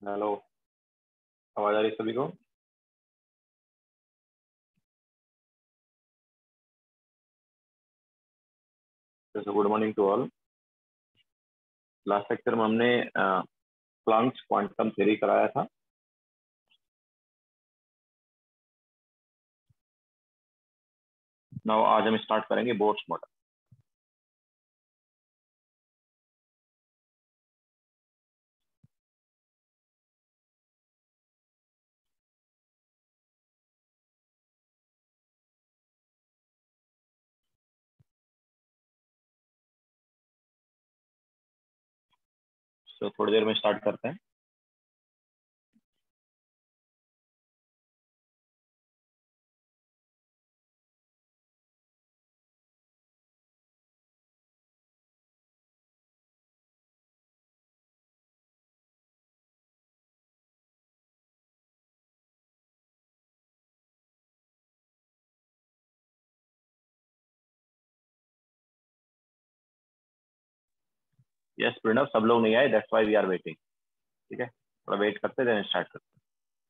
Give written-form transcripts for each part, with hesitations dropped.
Hello. आवाज आ रही है सभी को? जैसे good morning to all. Last lecture में हमने प्लांक्स क्वांटम थ्योरी कराया था। नाउ आज हम स्टार्ट करेंगे बोर्स मॉडल। तो थोड़ी देर में स्टार्ट करते हैं। यस प्रणव, सब लोग नहीं आए, that's why we are waiting. ठीक है, थोड़ा वेट करते देन स्टार्ट करते हैं।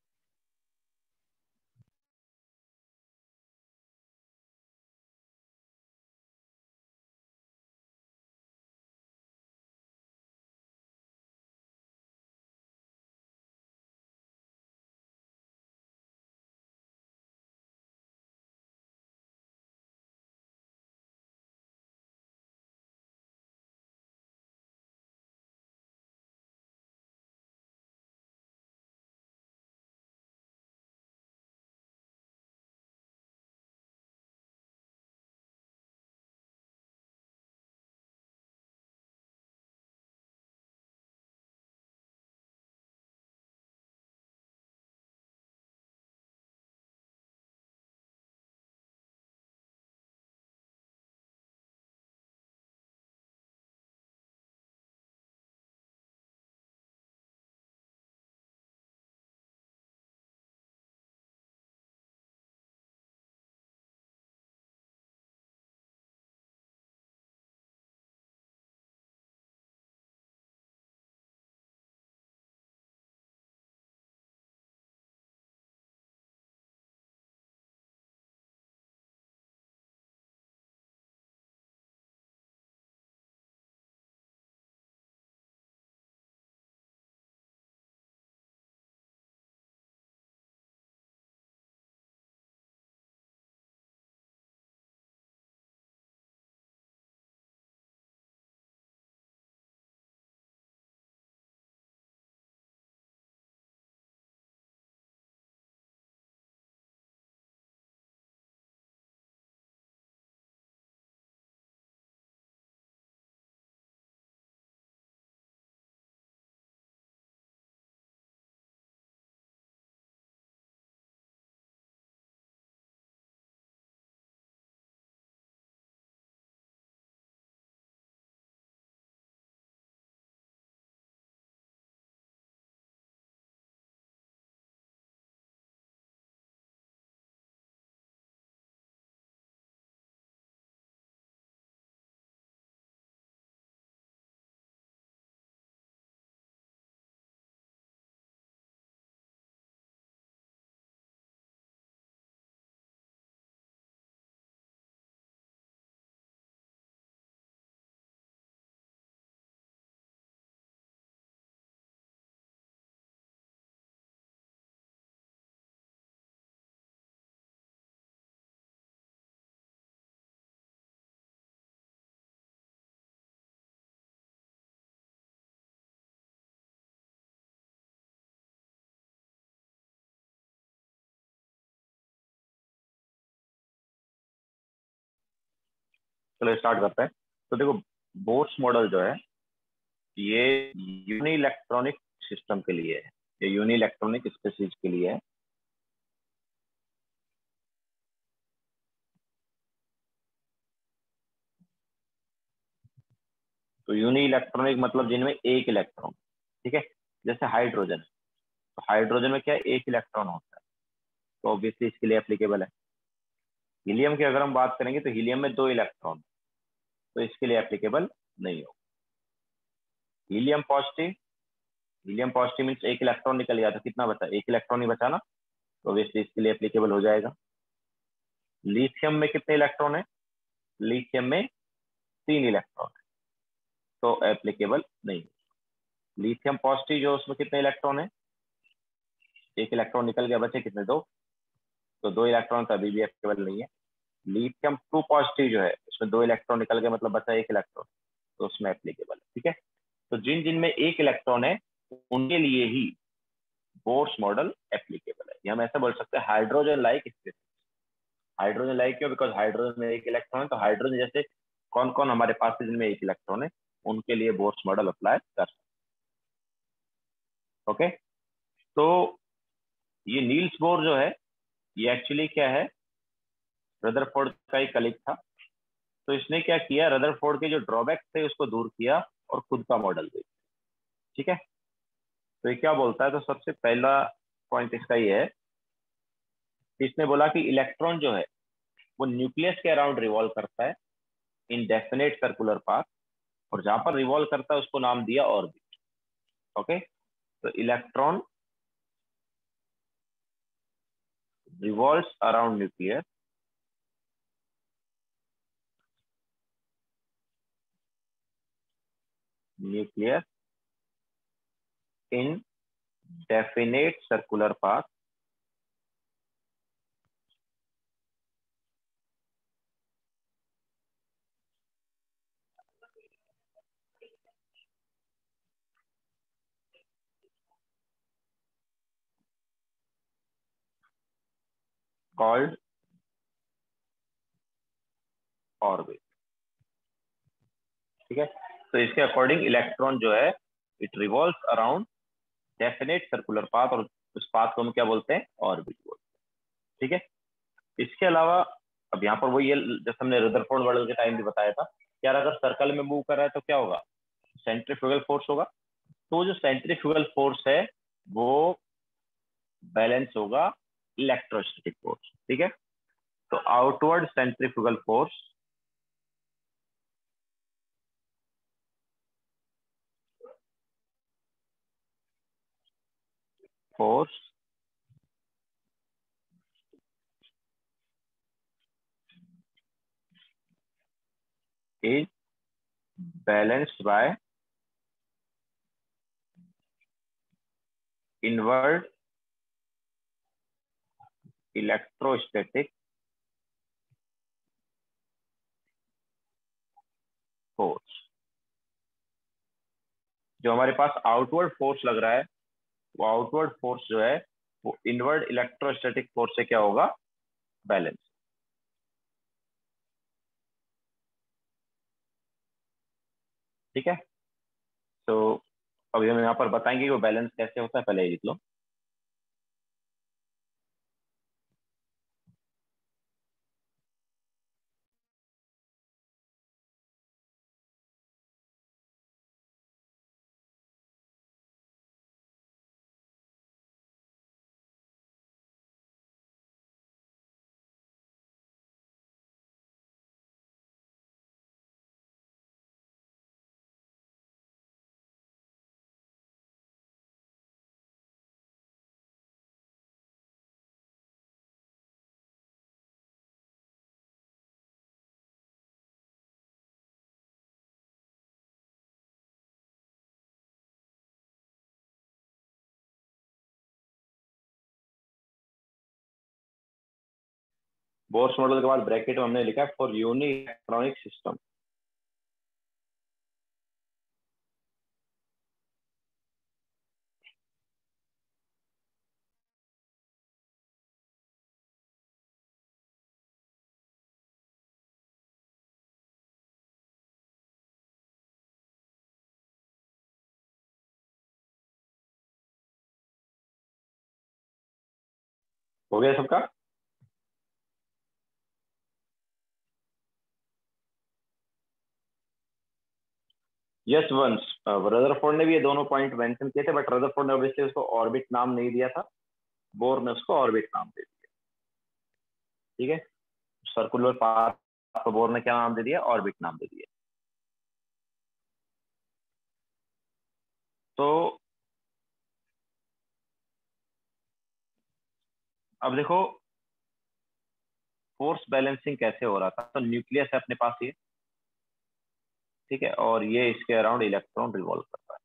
चलो स्टार्ट करते हैं। तो देखो, बोर्स मॉडल जो है ये यूनि इलेक्ट्रॉनिक सिस्टम के लिए है। ये यूनि इलेक्ट्रॉनिक स्पीसीज के लिए है। तो यूनि इलेक्ट्रॉनिक मतलब जिनमें एक इलेक्ट्रॉन। ठीक है, जैसे हाइड्रोजन। तो हाइड्रोजन में क्या है, एक इलेक्ट्रॉन होता है, तो ऑब्वियसली इसके लिए एप्लीकेबल है। हीलियम की अगर हम बात करेंगे तो हीलियम में दो इलेक्ट्रॉन, तो इसके लिए एप्लीकेबल नहीं हो। Helium positive, helium positive means एक इलेक्ट्रॉन निकल गया, तो कितना बचा, एक इलेक्ट्रॉन ही बचा ना, तो ऑब्वियसली इसके लिए एप्लीकेबल हो जाएगा। लिथियम में कितने इलेक्ट्रॉन है, लिथियम में 3 इलेक्ट्रॉन है, तो एप्लीकेबल नहीं। लिथियम पॉजिटिव जो उसमें कितने इलेक्ट्रॉन है, एक इलेक्ट्रॉन निकल गया, बचे कितने, 2, तो 2 इलेक्ट्रॉन तो अभी भी एप्लीकेबल नहीं है। लिथियम 2 पॉजिटिव जो है उसमें 2 इलेक्ट्रॉन निकल गया, मतलब बचा 1 इलेक्ट्रॉन, तो उसमें एप्लीकेबल है। ठीक है, तो जिन जिन में 1 इलेक्ट्रॉन है उनके लिए ही बोर्स मॉडल एप्लीकेबल है। हम ऐसा बोल सकते हैं hydrogen like species. Hydrogen like क्यों, बिकॉज हाइड्रोजन में 1 इलेक्ट्रॉन है, तो हाइड्रोजन जैसे कौन कौन हमारे पास है जिनमें 1 इलेक्ट्रॉन है, उनके लिए बोर्स मॉडल अप्लाई कर सकते। ओके, तो ये नील्स बोर जो है ये एक्चुअली क्या है, रदरफोर्ड का ही कलीग था। तो इसने क्या किया, रदरफोर्ड के जो ड्रॉबैक्स थे उसको दूर किया और खुद का मॉडल दे। ठीक है, तो ये क्या बोलता है, तो सबसे पहला पॉइंट इसका ये है, इसने बोला कि इलेक्ट्रॉन जो है वो न्यूक्लियस के अराउंड रिवॉल्व करता है इन डेफिनेट सर्कुलर पाथ, और जहां पर रिवॉल्व करता है उसको नाम दिया ऑर्बिट। ओके, तो electron revolves around nucleus in definite circular path called orbit। ठीक है, तो इसके अकॉर्डिंग इलेक्ट्रॉन जो है it revolves around definite circular path, और उस पाथ को हम क्या बोलते हैं, ऑर्बिट बोलते हैं। ठीक है, इसके अलावा अब यहाँ पर वो ये जैसे हमने रदरफोर्ड मॉडल के टाइम भी बताया था, यार अगर सर्कल में मूव कर रहा है तो क्या होगा, सेंट्रीफ्यूगल फोर्स होगा। तो जो सेंट्रीफ्यूगल फोर्स है वो बैलेंस होगा इलेक्ट्रोस्टैटिक फोर्स। ठीक है, तो outward centrifugal force is balanced by inward electrostatic force। जो हमारे पास आउटवर्ड फोर्स लग रहा है, वो आउटवर्ड फोर्स जो है वो इनवर्ड इलेक्ट्रोस्टैटिक फोर्स से क्या होगा, बैलेंस। ठीक है, तो अभी हम यहाँ पर बताएंगे कि वो बैलेंस कैसे होता है, पहले ही लिख लो। बोर्स मॉडल के बाद ब्रैकेट में हमने लिखा है फॉर यूनि इलेक्ट्रॉनिक सिस्टम। हो गया सबका, यस वंस। रदरफोर्ड ने भी ये दोनों पॉइंट मेंशन किए थे, बट रदरफोर्ड ने ऑब्वियसली उसको ऑर्बिट नाम नहीं दिया था, बोर ने उसको ऑर्बिट नाम दे दिया। ठीक है, सर्कुलर पाथ को बोर ने क्या नाम दे दिया, ऑर्बिट नाम दे दिया। तो अब देखो फोर्स बैलेंसिंग कैसे हो रहा था। तो न्यूक्लियस है अपने पास ये, ठीक है, और ये इसके अराउंड इलेक्ट्रॉन रिवॉल्व कर रहा है,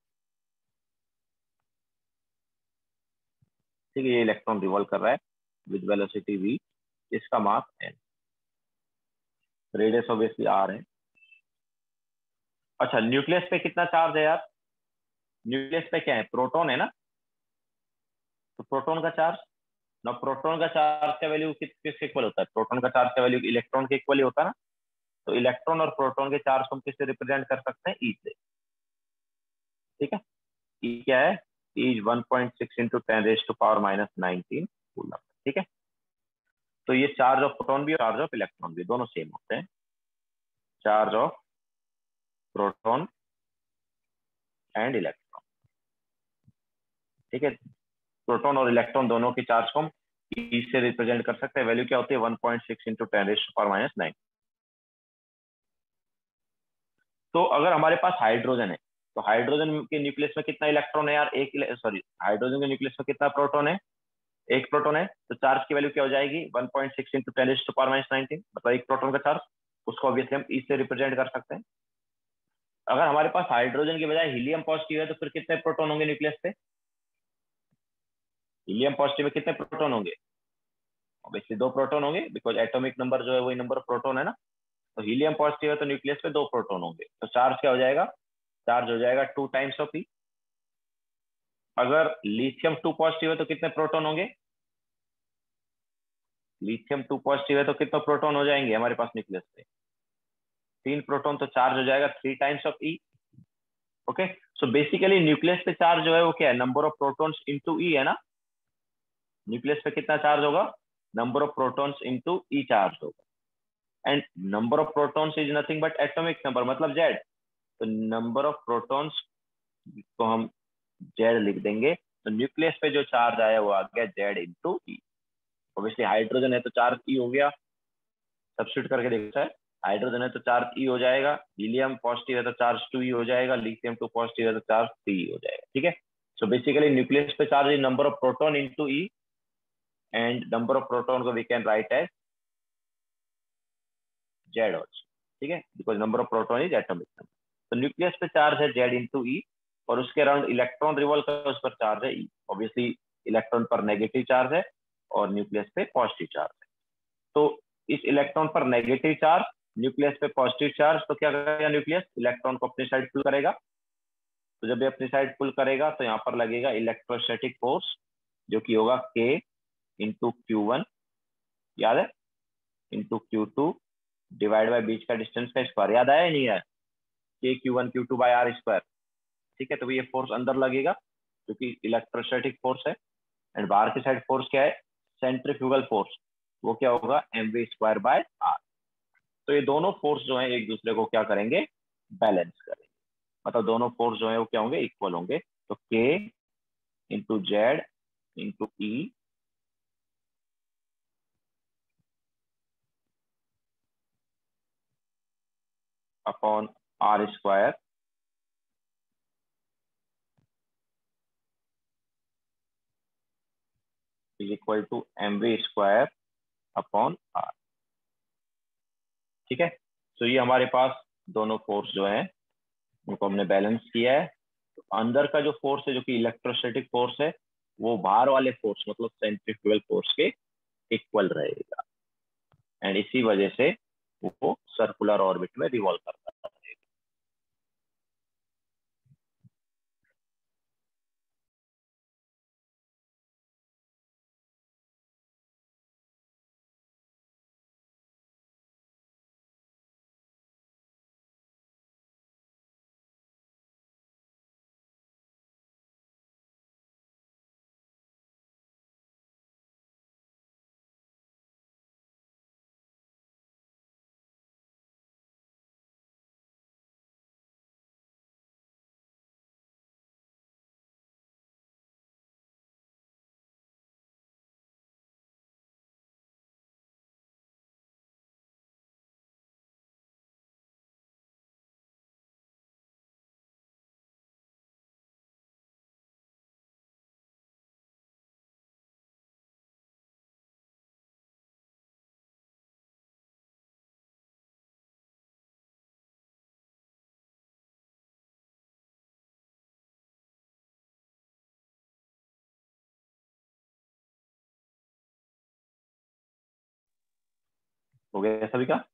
ठीक है, ये इलेक्ट्रॉन रिवॉल्व कर रहा है विद वेलोसिटी v, इसका mass n, radius obviously r है। अच्छा, न्यूक्लियस पे कितना चार्ज है यार? न्यूक्लियस पे क्या है, प्रोटॉन है ना, तो प्रोटॉन का चार्ज ना, प्रोटॉन का चार्ज का वैल्यू किसके इक्वल होता है? प्रोटॉन का चार्ज का वैल्यू इलेक्ट्रॉन के इक्वल ही होता है ना। तो इलेक्ट्रॉन और प्रोटॉन के चार्ज को हम किससे रिप्रेजेंट कर सकते हैं? ई से, ठीक है। ई क्या है? ई इज 1.6 इंटू 10⁻⁻⁻19 कूलम, ठीक है। तो ये चार्ज ऑफ प्रोटॉन भी और चार्ज ऑफ इलेक्ट्रॉन भी दोनों सेम होते हैं। Charge of proton and electron, ठीक है। प्रोटॉन और इलेक्ट्रॉन दोनों के चार्ज को हम ई से रिप्रेजेंट कर सकते हैं। वैल्यू क्या होती है? 1.6 इंटू 10⁻⁹ तो अगर हमारे पास हाइड्रोजन है, तो हाइड्रोजन के न्यूक्लियस में कितना इलेक्ट्रॉन है यार? सॉरी, हाइड्रोजन के न्यूक्लियस में कितना प्रोटॉन है? एक प्रोटॉन है। तो चार्ज की वैल्यू क्या हो जाएगी? 1.6 इंटू 10⁻⁻19, मतलब एक प्रोटॉन का चार्ज। उसको ऑब्वियसली हम ई से रिप्रेजेंट कर सकते हैं। अगर हमारे पास हाइड्रोजन की बजाय हीलियम पॉजिटिव है, तो फिर कितने प्रोटॉन होंगे न्यूक्लियस पे? हीलियम पॉजिटिव में कितने प्रोटॉन होंगे? ऑब्वियसली दो प्रोटॉन होंगे, बिकॉज एटॉमिक नंबर जो है वही नंबर ऑफ प्रोटॉन है ना। तो हीलियम पॉजिटिव है तो न्यूक्लियस पे दो प्रोटॉन होंगे, तो चार्ज क्या हो जाएगा? चार्ज हो जाएगा 2 टाइम्स ऑफ ई। अगर लिथियम 2 पॉजिटिव है तो कितने प्रोटॉन होंगे? लिथियम 2 पॉजिटिव है तो कितने प्रोटॉन हो जाएंगे हमारे पास न्यूक्लियस पे? 3 प्रोटॉन, तो चार्ज हो जाएगा 3 times of e. Okay, so basically nucleus पे चार्ज जो है वो क्या है? Number of protons into e है ना। न्यूक्लियस पे कितना चार्ज होगा? Number of protons into e charge होगा। And number of protons is nothing but atomic number, मतलब जेड। तो नंबर ऑफ प्रोटॉन्स को हम जेड लिख देंगे। तो न्यूक्लियस पे जो चार्ज आया वो आ गया Z into e. Obviously hydrogen है तो चार्ज ई हो गया, सब्स्टिट्यूट करके देखता है। हाइड्रोजन है तो चार्ज ई हो जाएगा, हीलियम पॉजिटिव है तो चार्ज 2 ई हो जाएगा, लिथियम 2 पॉजिटिव है तो चार्ज 3 ई हो जाएगा, ठीक है। सो बेसिकली न्यूक्लियस पे charge is number of proton into e, and number of proton को we can write as Z also, ठीक है, because number of proton is atomic number. तो न्यूक्लियस पे चार्ज है जेड इंटू ई, और उसके around electron revolve कर उस पर चार्ज है ई। ऑब्वियसली इलेक्ट्रॉन पर नेगेटिव चार्ज है और न्यूक्लियस पे पॉजिटिव चार्ज है। तो इस इलेक्ट्रॉन पर नेगेटिव चार्ज, न्यूक्लियस पे पॉजिटिव चार्ज, तो क्या करेगा न्यूक्लियस? इलेक्ट्रॉन को अपनी साइड पुल करेगा। तो जब ये अपनी साइड पुल करेगा तो यहाँ पर लगेगा इलेक्ट्रोस्टैटिक फोर्स, जो कि होगा के इंटू Q1, याद है, इंटू Q2 डिवाइड बाय बीच का डिस्टेंस का स्क्वायर। याद आया या नहीं आया? के Q1 Q2 bye are square, ठीक है। तो ये फोर्स अंदर लगेगा क्योंकि इलेक्ट्रोस्टैटिक फोर्स है। एंड बाहर की साइड फोर्स क्या है? सेंट्रीफ्यूगल फोर्स, वो क्या होगा? mv² bye are. तो ये दोनों फोर्स जो है एक दूसरे को क्या करेंगे? बैलेंस करेंगे। मतलब दोनों फोर्स जो है वो क्या होंगे? इक्वल होंगे। तो k into Z into e upon r square is equal to mv² upon r, ठीक है। तो ये हमारे पास दोनों फोर्स जो है उनको हमने बैलेंस किया है। तो अंदर का जो फोर्स है जो कि इलेक्ट्रोस्टैटिक फोर्स है, वो बाहर वाले फोर्स मतलब सेंट्रीफ्यूगल फोर्स के इक्वल रहेगा। एंड इसी वजह से वो सर्कुलर ऑर्बिट में रिवॉल्व करता है। हो गया सभी का?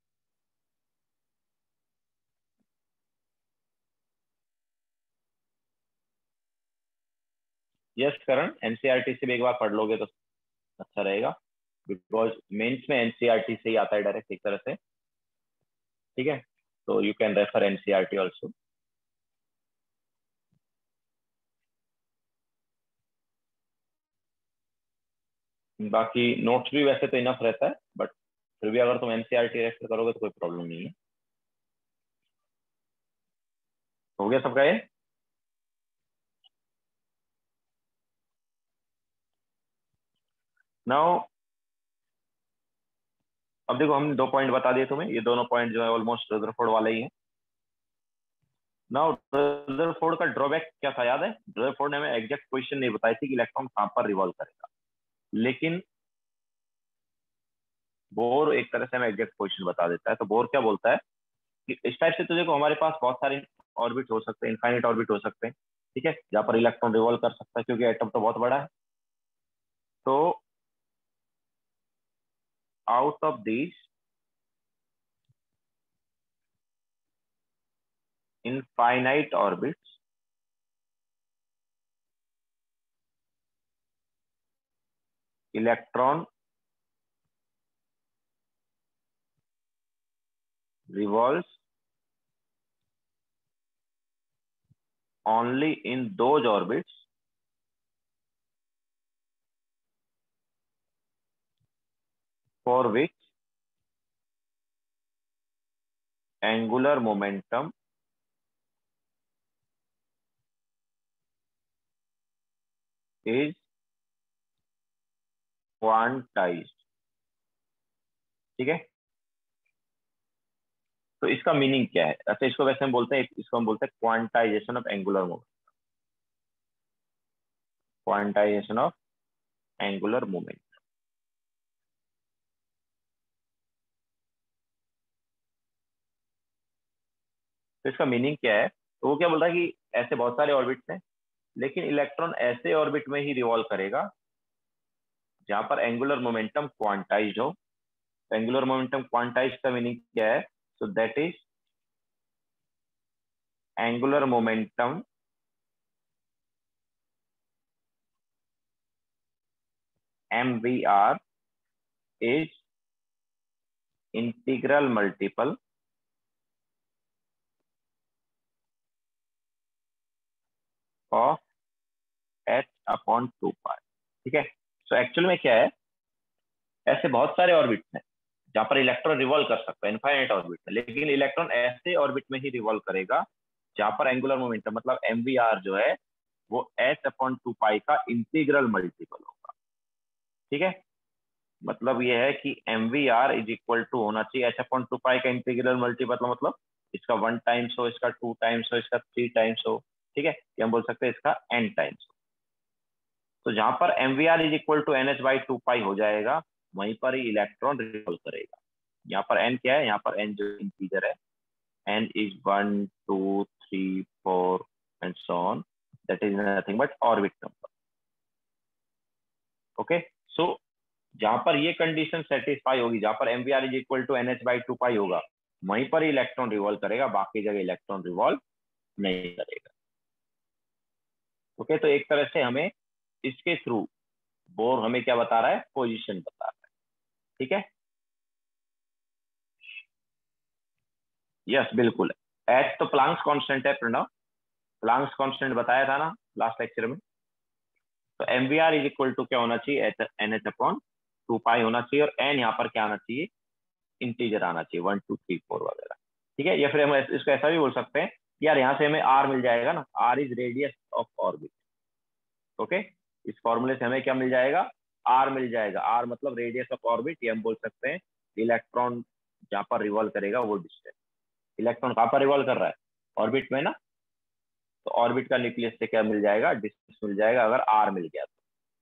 यस करण, एनसीईआरटी से भी एक बार पढ़ लोगे तो अच्छा रहेगा, बिकॉज मेंस में एनसीईआरटी से ही आता है डायरेक्ट एक तरह से। ठीक है, तो you can refer NCERT also. बाकी नोट्स भी वैसे तो इनफ रहता है, बट फिर भी अगर तुम एनसीईआरटी रेफर करोगे तो कोई प्रॉब्लम नहीं है। हो गया सबका ये? नाउ अब देखो, हमने 2 पॉइंट बता दिए तुम्हें, ये दोनों पॉइंट जो है ऑलमोस्ट रदरफोर्ड वाले ही हैं। नाउ रदरफोर्ड का ड्रॉबैक क्या था याद है? रदरफोर्ड ने हमें एग्जैक्ट पोजीशन नहीं बताई थी कि इलेक्ट्रॉन कहां पर रिवॉल्व करेगा, लेकिन बोर एक तरह से हमें एग्जैक्ट पोजीशन बता देता है। तो बोर क्या बोलता है कि इस टाइप से तो देखो हमारे पास बहुत सारे ऑर्बिट हो सकते हैं, इनफाइनाइट ऑर्बिट हो सकते हैं, ठीक है, जहां पर इलेक्ट्रॉन रिवॉल्व कर सकता है, क्योंकि एटम तो बहुत बड़ा है। तो out of these infinite orbits, electron revolves only in those orbits for which angular momentum is quantized। ठीक है, तो इसका मीनिंग क्या है? अच्छा, इसको वैसे हम बोलते हैं, इसको हम बोलते हैं quantization of angular moment, quantization of angular moment. तो इसका मीनिंग क्या है? तो वो क्या बोल रहा है कि ऐसे बहुत सारे ऑर्बिट्स हैं, लेकिन इलेक्ट्रॉन ऐसे ऑर्बिट में ही रिवॉल्व करेगा जहां पर एंगुलर मोमेंटम क्वांटाइज हो। एंगुलर मोमेंटम क्वांटाइज का मीनिंग क्या है? So that is angular momentum MVR is integral multiple of h upon 2 pi. ठीक है, सो एक्चुअल में क्या है, ऐसे बहुत सारे ऑर्बिट हैं जहां पर इलेक्ट्रॉन रिवॉल्व कर सकता है, इनफाइनाइट ऑर्बिट है, लेकिन इलेक्ट्रॉन ऐसे ऑर्बिट में ही रिवॉल्व करेगा जहां पर एंगुलर मोमेंटम मतलब MVR जो है वो h अपॉन 2 पाई का इंटीग्रल मल्टीपल होगा। ठीक है, मतलब ये है कि MVR इज इक्वल टू होना चाहिए h अपॉन 2 पाई का इंटीग्रल मल्टीपल, मतलब इसका 1 टाइम्स हो, इसका 2 टाइम्स हो, इसका 3 टाइम्स हो। ठीक है, या हम बोल सकते हैं इसका n टाइम्स हो। तो जहां पर MVR is equal to NH/2 pi हो जाएगा, वहीं पर ही इलेक्ट्रॉन रिवॉल्व करेगा। यहाँ पर n क्या है? यहाँ पर n जो इंटीजर है, n is 1 2 3 4 and so on, that is nothing but orbit number. Okay, so जहां पर ये कंडीशन सेटिस्फाई होगी, जहां पर MVR is equal to NH/2 pi होगा, वहीं पर ही इलेक्ट्रॉन रिवॉल्व करेगा, बाकी जगह इलेक्ट्रॉन रिवॉल्व नहीं करेगा। ओके, तो एक तरह से हमें इसके थ्रू बोर हमें क्या बता रहा है? पोजीशन बता रहा है। ठीक है, यस बिल्कुल। एच तो प्लांक्स कांस्टेंट है प्रणव, प्लांक्स कांस्टेंट बताया था ना लास्ट लेक्चर में। तो MVR इज इक्वल टू क्या होना चाहिए? NH अपॉन 2 पाई होना चाहिए, और n यहाँ पर क्या आना चाहिए? इंटीजर आना चाहिए, 1 2 3 4 वगैरह। ठीक है, या फिर हम इसको ऐसा भी बोल सकते हैं कि यार यहाँ से हमें R मिल जाएगा ना, R is radius of orbit. Okay, इस फॉर्मूले से हमें क्या मिल जाएगा? R मिल जाएगा। R मतलब रेडियस ऑफ ऑर्बिट, ये हम बोल सकते हैं इलेक्ट्रॉन जहां पर रिवॉल्व करेगा वो डिस्टेंस। इलेक्ट्रॉन कहां पर रिवॉल्व कर रहा है? ऑर्बिट में ना, तो ऑर्बिट का न्यूक्लियस से क्या मिल जाएगा? डिस्टेंस मिल जाएगा, अगर R मिल गया तो।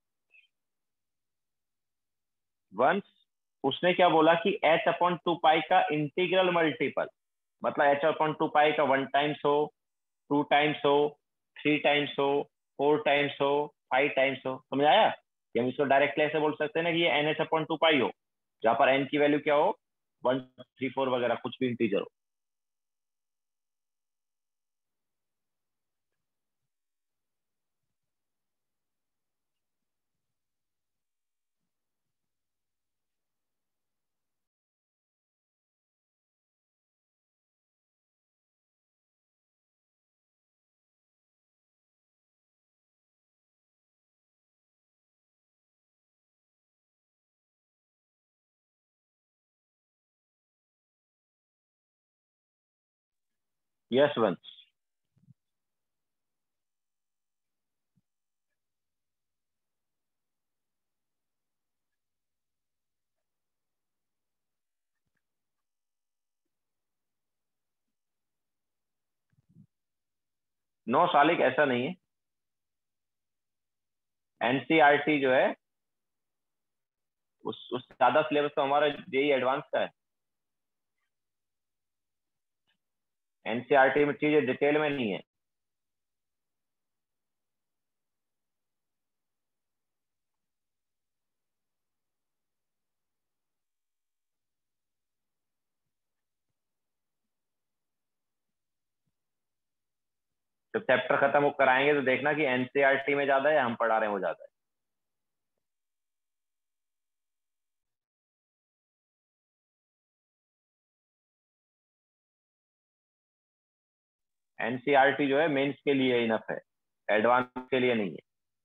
वंस उसने क्या बोला कि h अपॉन 2 पाई का इंटीग्रल मल्टीपल, मतलब h अपॉन 2 पाई का 1 टाइम्स हो, 2 टाइम्स हो, 3 टाइम्स हो, 4 टाइम्स हो, 5 टाइम्स हो। समझ आया? कि हम इसको डायरेक्टली ऐसे बोल सकते हैं ना कि ये NH अपॉन 2 पाई हो, जहां पर n की वैल्यू क्या हो? 1 3 4 वगैरह कुछ भी इंटीजर हो। यस वंश। नो सालिक, ऐसा नहीं है। एनसीईआरटी जो है उस ज्यादा सिलेबस तो हमारा जेई एडवांस का है। एनसीईआरटी में चीजें डिटेल में नहीं है। जब चैप्टर खत्म कराएंगे तो देखना कि एनसीईआरटी में ज्यादा है या हम पढ़ा रहे हैं वो ज्यादा है। एनसीईआरटी जो है मेंस के लिए इनफ है, एडवांस के लिए नहीं है।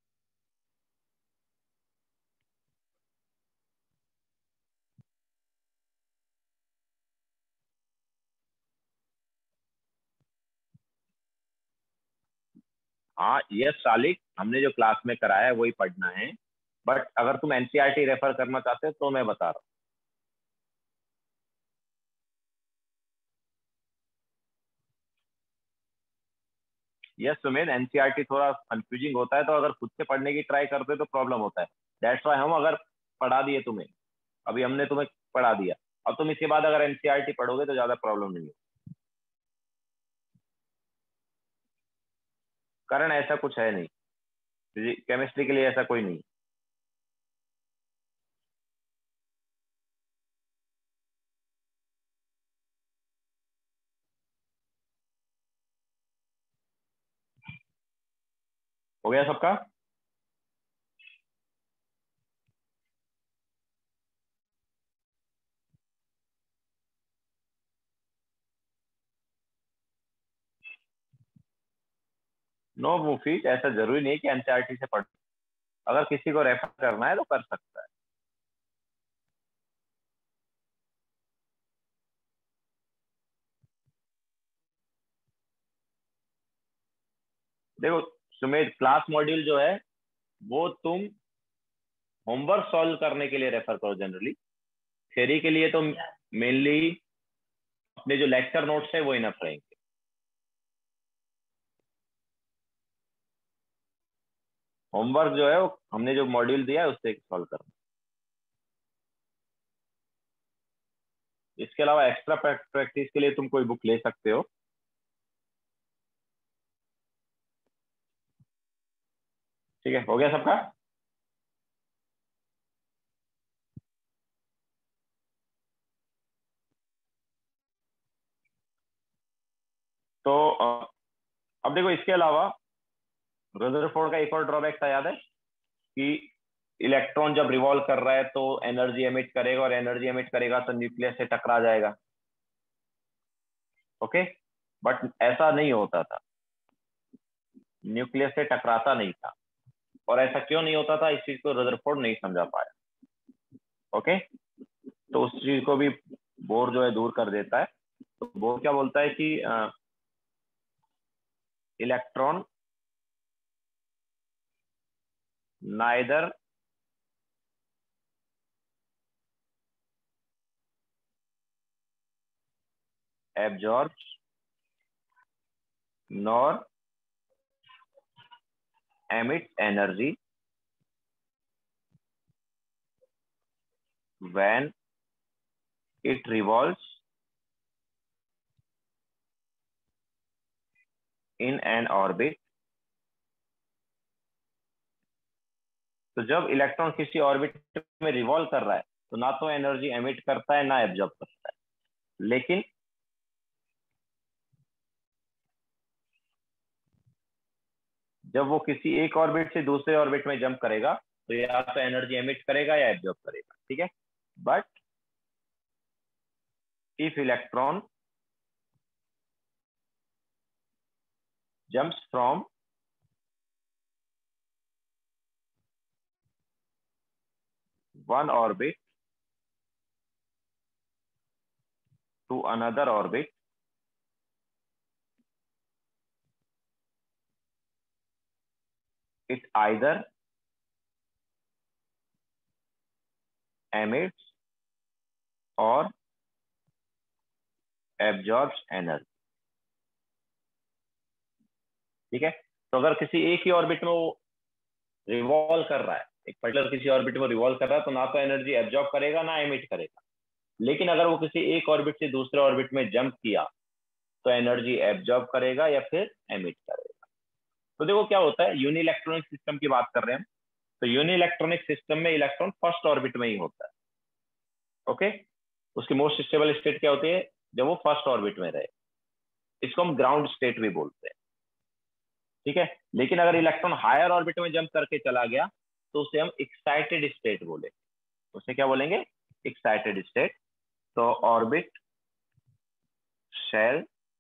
हाँ यस सालिक, हमने जो क्लास में कराया है वही पढ़ना है। बट अगर तुम एनसीईआरटी रेफर करना चाहते हो तो मैं बता रहा हूँ। यस सुमेन, एनसीईआरटी थोड़ा कंफ्यूजिंग होता है, तो अगर खुद से पढ़ने की ट्राई करते हो तो प्रॉब्लम होता है। दैट्स वाई हम अगर पढ़ा दिए तुम्हें, अभी हमने तुम्हें पढ़ा दिया, अब तुम इसके बाद अगर एनसीईआरटी पढ़ोगे तो ज्यादा प्रॉब्लम नहीं है। कारण ऐसा कुछ है नहीं, केमिस्ट्री के लिए ऐसा कोई नहीं। हो गया सबका? नो मुफीद, ऐसा जरूरी नहीं कि एनसीईआरटी से पढ़, अगर किसी को रेफर करना है तो कर सकता है। देखो सुमेध, क्लास मॉड्यूल जो है वो तुम होमवर्क सॉल्व करने के लिए रेफर करो जनरली। थ्योरी के लिए तो मेनली अपने जो लेक्चर नोट्स है वो इनफ रहेंगे। होमवर्क जो है वो हमने जो मॉड्यूल दिया है उससे सॉल्व करना। इसके अलावा एक्स्ट्रा प्रैक्टिस के लिए तुम कोई बुक ले सकते हो। ठीक है, हो गया सबका? तो अब देखो, इसके अलावा रदरफोर्ड का एक और ड्रॉबैक था, याद है कि इलेक्ट्रॉन जब रिवॉल्व कर रहा है तो एनर्जी एमिट करेगा, और एनर्जी एमिट करेगा तो न्यूक्लियस से टकरा जाएगा। ओके, बट ऐसा नहीं होता था, न्यूक्लियस से टकराता नहीं था। और ऐसा क्यों नहीं होता था, इस चीज को रदरफोर्ड नहीं समझा पाया। ओके, तो उस चीज को भी बोर जो है दूर कर देता है। तो बोर क्या बोलता है कि electron neither absorbs nor emits energy when it revolves in an orbit। तो जब इलेक्ट्रॉन किसी ऑर्बिट में रिवॉल्व कर रहा है तो ना तो एनर्जी एमिट करता है ना एब्जॉर्ब करता है। लेकिन जब वो किसी एक ऑर्बिट से दूसरे ऑर्बिट में जंप करेगा तो या तो एनर्जी एमिट करेगा या एब्जॉर्ब करेगा, ठीक है। But if electron jumps from one orbit to another orbit, it either emits or absorbs energy, ठीक है। तो अगर किसी एक ही ऑर्बिट में वो रिवॉल्व कर रहा है, एक पर्टिकुलर किसी ऑर्बिट में रिवॉल्व कर रहा है, तो ना तो एनर्जी एब्जॉर्ब करेगा ना एमिट करेगा। लेकिन अगर वो किसी एक ऑर्बिट से दूसरे ऑर्बिट में जंप किया तो एनर्जी एब्जॉर्ब करेगा या फिर एमिट करेगा। तो देखो क्या होता है, यूनिइलेक्ट्रॉनिक सिस्टम की बात कर रहे हैं हम। तो यूनिइलेक्ट्रॉनिक सिस्टम में इलेक्ट्रॉन फर्स्ट ऑर्बिट में ही होता है, ओके। उसकी मोस्ट स्टेबल स्टेट क्या होती है, जब वो फर्स्ट ऑर्बिट में रहे। इसको हम ग्राउंड स्टेट भी बोलते हैं, ठीक है। लेकिन अगर इलेक्ट्रॉन हायर ऑर्बिट में जंप करके चला गया तो उसे हम एक्साइटेड स्टेट बोले, उसे क्या बोलेंगे, एक्साइटेड स्टेट। तो ऑर्बिट, शेल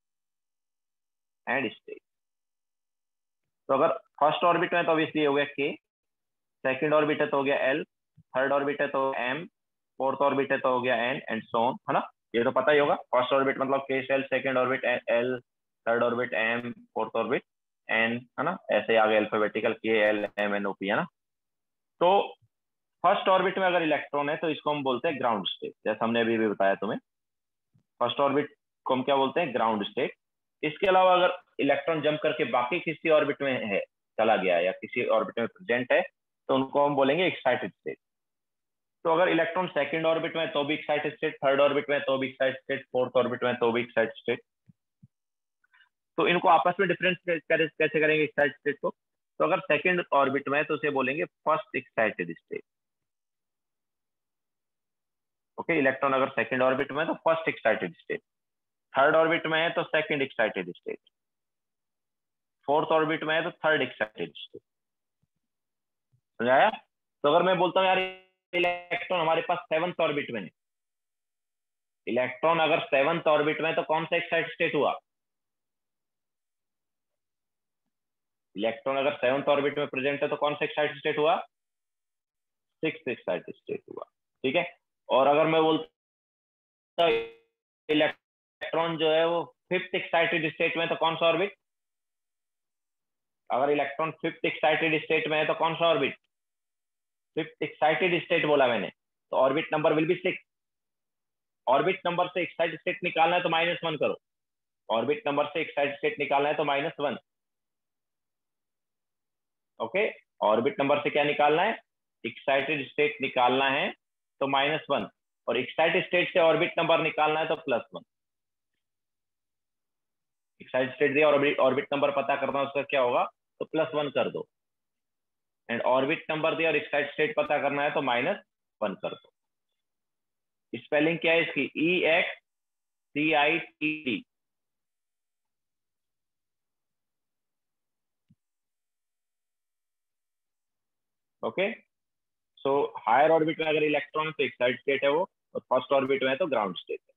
एंड स्टेट। तो अगर फर्स्ट ऑर्बिट में तो ऑब्वियसली हो गया के, सेकंड ऑर्बिट है तो हो गया एल, थर्ड ऑर्बिट है तो एम, फोर्थ ऑर्बिट है तो हो गया एन एंड सो ऑन, है ना। ये तो पता ही होगा, फर्स्ट ऑर्बिट मतलब K shell, second orbit L, third orbit M, fourth orbit N, है ना। ऐसे आगे alphabetical K L M N O P, है ना। तो फर्स्ट ऑर्बिट में अगर इलेक्ट्रॉन है तो इसको हम बोलते हैं ग्राउंड स्टेट, जैसे हमने अभी भी बताया तुम्हें। फर्स्ट ऑर्बिट को हम क्या बोलते हैं, ग्राउंड स्टेट। इसके अलावा अगर इलेक्ट्रॉन जंप करके बाकी किसी ऑर्बिट में है, चला गया या किसी ऑर्बिट में प्रेजेंट है, तो उनको हम बोलेंगे एक्साइटेड स्टेट। तो अगर इलेक्ट्रॉन सेकंड ऑर्बिट में तो भी एक्साइटेड स्टेट, थर्ड ऑर्बिट में तो भी एक्साइटेड स्टेट, फोर्थ ऑर्बिट में तो भी एक्साइटेड स्टेट। तो इनको आपस में डिफरेंस कैसे करेंगे एक्साइटेड स्टेट को। तो अगर सेकंड ऑर्बिट में है तो उसे बोलेंगे first excited state, okay. Electron अगर सेकंड ऑर्बिट में है तो first excited state, third orbit में है तो second excited state, fourth orbit में है तो थर्ड एक्साइटेड स्टेट। समझाया। तो अगर मैं बोलता हूँ यार इलेक्ट्रॉन हमारे पास सेवंथ ऑर्बिट में है, इलेक्ट्रॉन अगर सेवंथ ऑर्बिट में है तो कौन सा एक्साइटेड स्टेट हुआ, इलेक्ट्रॉन अगर सेवंथ ऑर्बिट में प्रेजेंट है तो कौन सा एक्साइटेड स्टेट हुआ, सिक्स्थ एक्साइटेड स्टेट हुआ, ठीक है। और अगर मैं बोलता हूँ इलेक्ट्रॉन जो है वो फिफ्थ एक्साइटेड स्टेट में, तो कौन सा ऑर्बिट, अगर इलेक्ट्रॉन फिफ्थ एक्साइटेड स्टेट में है तो कौन सा ऑर्बिट, फिफ्थ एक्साइटेड स्टेट बोला मैंने, तो orbit number will be 6। Orbit number से एक्साइटेड स्टेट निकालना है तो -1 करो, ऑर्बिट नंबर से एक्साइटेड स्टेट निकालना है तो -1, ओके। ऑर्बिट नंबर से क्या निकालना है, एक्साइटेड स्टेट निकालना है तो -1, और एक्साइटेड स्टेट से ऑर्बिट नंबर निकालना है तो +1। एक्साइटेड स्टेट दिया और ऑर्बिट नंबर पता करना उसका क्या होगा, तो +1 कर दो। एंड ऑर्बिट नंबर दिया और एक्साइटेड स्टेट पता करना है तो -1 कर दो। स्पेलिंग क्या है इसकी, EXCITD, okay. So higher orbit में अगर इलेक्ट्रॉन है तो एक्साइटेड स्टेट है वो, और फर्स्ट ऑर्बिट में है तो ग्राउंड स्टेट है।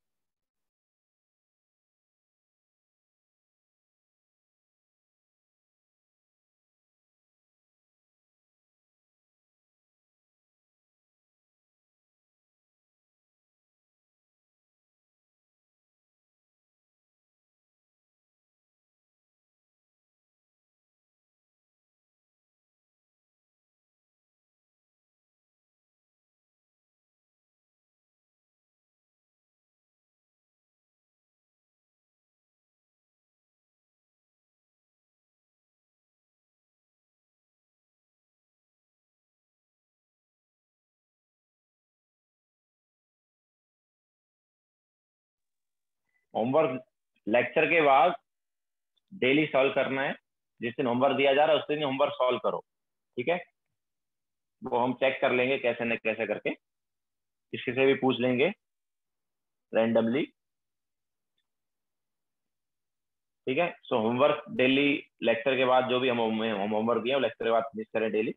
होमवर्क लेक्चर के बाद डेली सॉल्व करना है, जिस दिन होमवर्क दिया जा रहा है उस दिन होमवर्क सॉल्व करो, ठीक है। वो हम चेक कर लेंगे कैसे न कैसे करके। किसी से भी पूछ लेंगे रैंडमली। ठीक है, सो होमवर्क डेली लेक्चर के बाद जो भी हम होमवर्क दिए लेक्चर के बाद फिनिश करें डेली।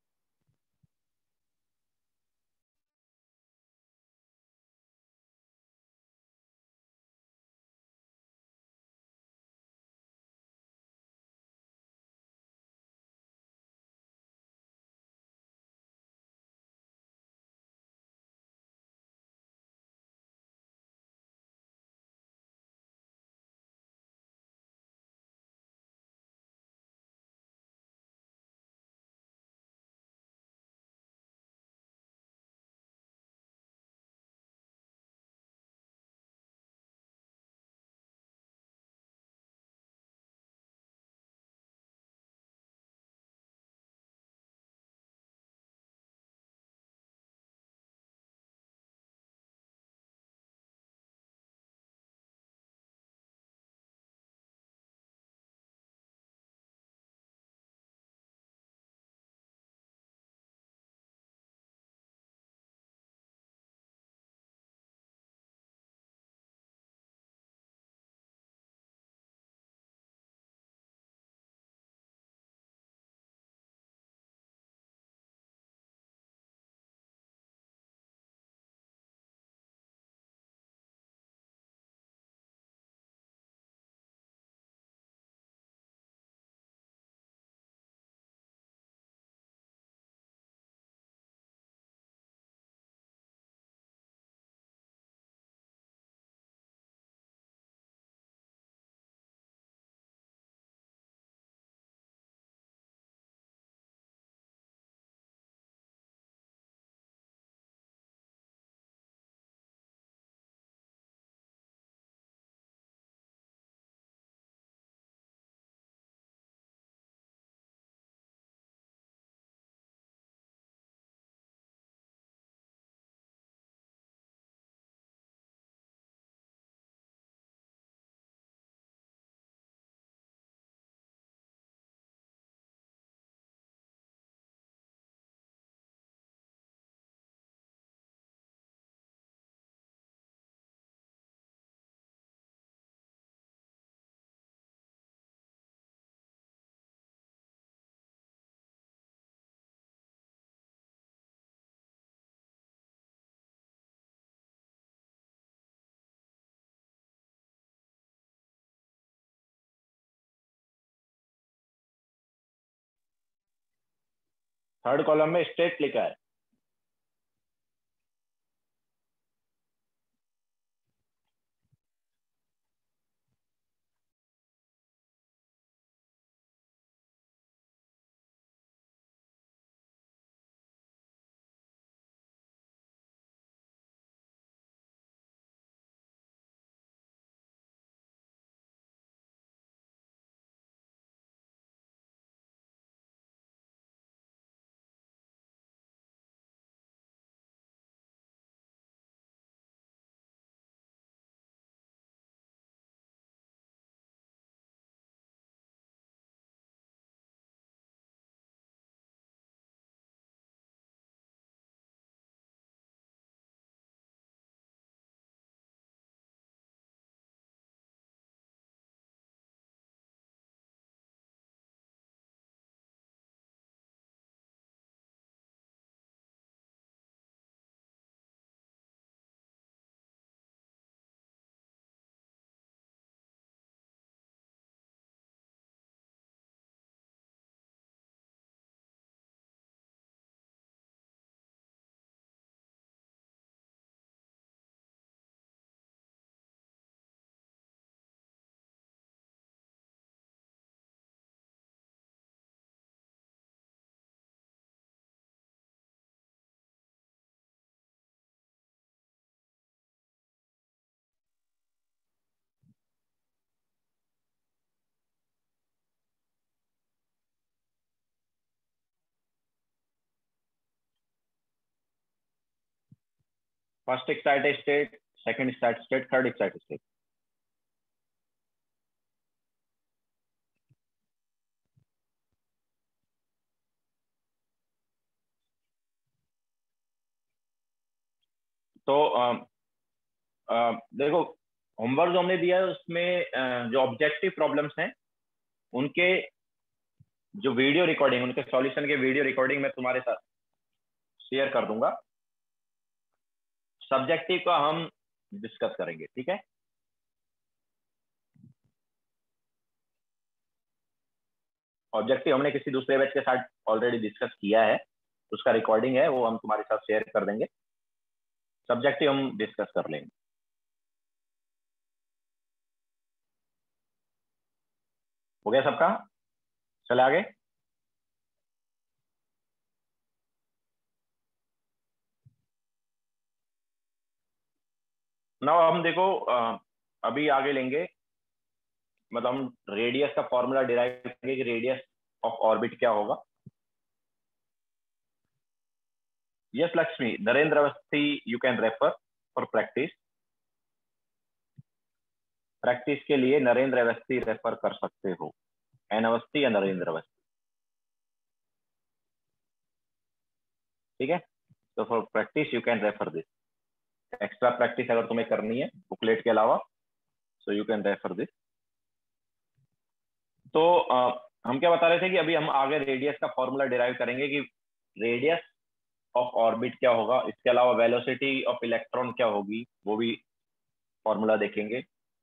थर्ड कॉलम में स्टेट लिखा है। First excited state, second excited state, third excited state. तो देखो, होमवर्क जो हमने दिया है उसमें जो ऑब्जेक्टिव प्रॉब्लम्स हैं उनके जो वीडियो रिकॉर्डिंग, उनके सॉल्यूशन के वीडियो रिकॉर्डिंग मैं तुम्हारे साथ शेयर कर दूंगा। सब्जेक्टिव का हम डिस्कस करेंगे, ठीक है। ऑब्जेक्टिव हमने किसी दूसरे बैच के साथ ऑलरेडी डिस्कस किया है, उसका रिकॉर्डिंग है, वो हम तुम्हारे साथ शेयर कर देंगे। सब्जेक्टिव हम डिस्कस कर लेंगे। हो गया सबका? चले आगे। ना हम देखो अभी आगे लेंगे, मतलब हम रेडियस का फॉर्मूला डिराइव करेंगे कि रेडियस ऑफ ऑर्बिट क्या होगा। Yes Lakshmi, Narendra Awasthi you can refer for practice. Practice के लिए नरेंद्र अवस्थी रेफर कर सकते हो, एन अवस्थी या नरेंद्र अवस्थी, ठीक है। तो for practice you can refer this. Extra practice अगर तुम्हें करनी है बुकलेट के अलावा, so you can refer this. तो हम क्या बता रहे थे कि अभी हम आगे रेडियस का फॉर्मूला डिराइव करेंगे कि रेडियस ऑफ ऑर्बिट क्या होगा, इसके अलावा वेलोसिटी ऑफ इलेक्ट्रॉन क्या होगी वो भी फॉर्मूला देखेंगे,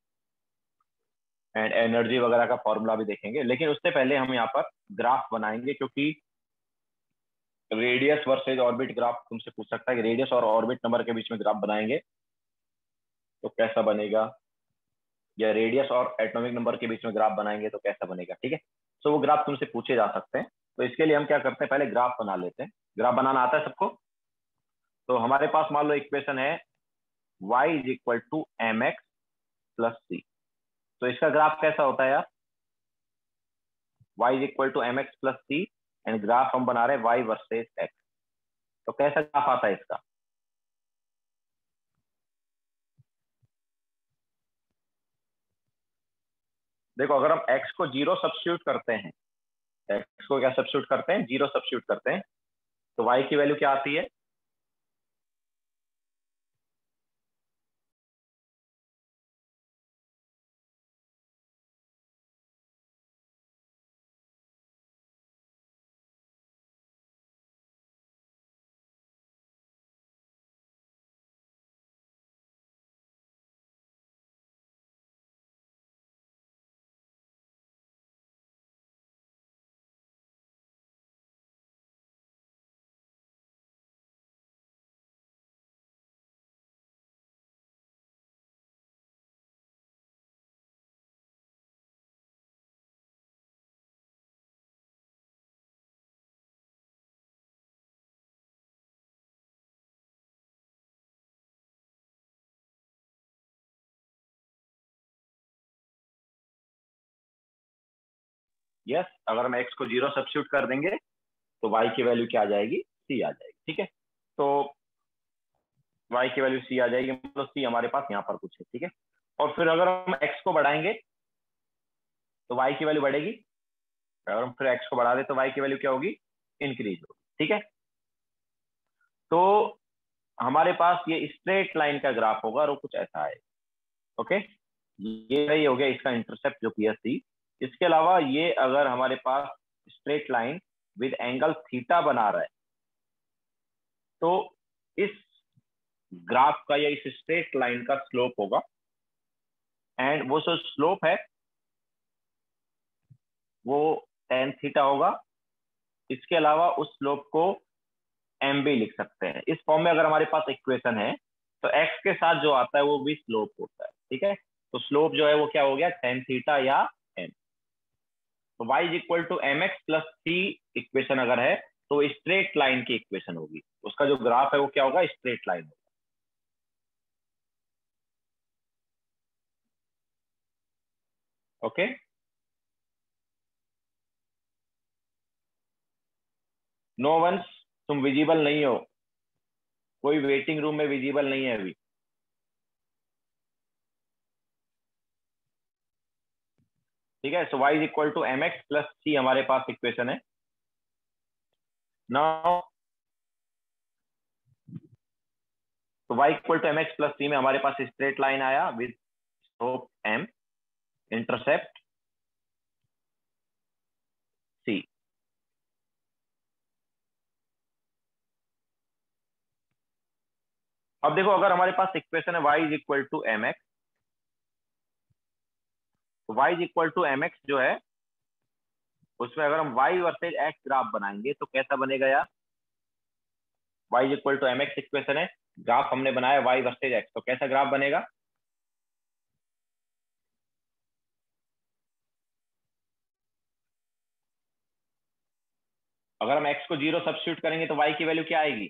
एंड एनर्जी वगैरह का फॉर्मूला भी देखेंगे। लेकिन उससे पहले हम यहाँ पर ग्राफ बनाएंगे, क्योंकि रेडियस वर्सेज ऑर्बिट ग्राफ तुमसे पूछ सकता है कि रेडियस और ऑर्बिट नंबर के बीच में ग्राफ बनाएंगे तो कैसा बनेगा, या रेडियस और एटॉमिक नंबर के बीच में ग्राफ बनाएंगे तो कैसा बनेगा, ठीक है। तो वो ग्राफ तुमसे पूछे जा सकते हैं। तो इसके लिए हम क्या करते हैं, पहले ग्राफ बना लेते हैं। ग्राफ बनाना आता है सबको? तो हमारे पास मान लो इक्वेशन है y is equal to m x plus c. तो इसका ग्राफ कैसा होता है यार? y is equal to m x plus c, and graph हम बना रहे हैं y वर्सेस x। तो कैसा ग्राफ आता है इसका? देखो, अगर हम x को जीरो सब्स्टिट्यूट करते हैं, x को क्या सब्स्टिट्यूट करते हैं, जीरो सब्स्टिट्यूट करते हैं, तो y की वैल्यू क्या आती है? यस, अगर हम x को जीरो सब्स्टिट्यूट कर देंगे तो y की वैल्यू क्या आ जाएगी? c आ जाएगी, ठीक है। तो y की वैल्यू c आ जाएगी, मतलब c हमारे पास यहाँ पर कुछ है, ठीक है। और फिर अगर हम x को बढ़ाएंगे तो y की वैल्यू बढ़ेगी। अगर हम फिर x को बढ़ा दे तो y की वैल्यू क्या होगी? इंक्रीज होगी, ठीक है। तो हमारे पास ये स्ट्रेट लाइन का ग्राफ होगा और वो कुछ ऐसा है, ओके। ये सही हो गया इसका इंटरसेप्ट जो किया सी। इसके अलावा ये अगर हमारे पास straight line with angle theta बना रहा है, तो इस ग्राफ का या इस स्ट्रेट लाइन का स्लोप होगा, एंड वो जो स्लोप है वो टेन थीटा होगा। इसके अलावा उस स्लोप को एम भी लिख सकते हैं। इस फॉर्म में अगर हमारे पास इक्वेशन है तो एक्स के साथ जो आता है वो भी स्लोप होता है, ठीक है। तो स्लोप जो है वो क्या हो गया? टेन थीटा या एम। तो y is equal to m x plus c equation अगर है तो स्ट्रेट लाइन की इक्वेशन होगी, उसका जो ग्राफ है वो क्या होगा? स्ट्रेट लाइन होगा, ओके। नो वंस, तुम विजिबल नहीं हो, कोई वेटिंग रूम में विजिबल नहीं है अभी, ठीक है। So y is equal to m x plus c हमारे पास इक्वेशन है। नाउ तो y equal to m x plus c में हमारे पास स्ट्रेट लाइन आया with slope m, intercept c। अब देखो अगर हमारे पास इक्वेशन है y is equal to m x, तो y is equal to m x जो है उसमें अगर हम y वर्सेज x ग्राफ बनाएंगे तो कैसा बनेगा यार? y is equal to m x equation है, ग्राफ हमने बनाया y वर्सेज x, तो कैसा ग्राफ बनेगा? अगर हम x को 0 सब्स्टिट्यूट करेंगे तो y की वैल्यू क्या आएगी?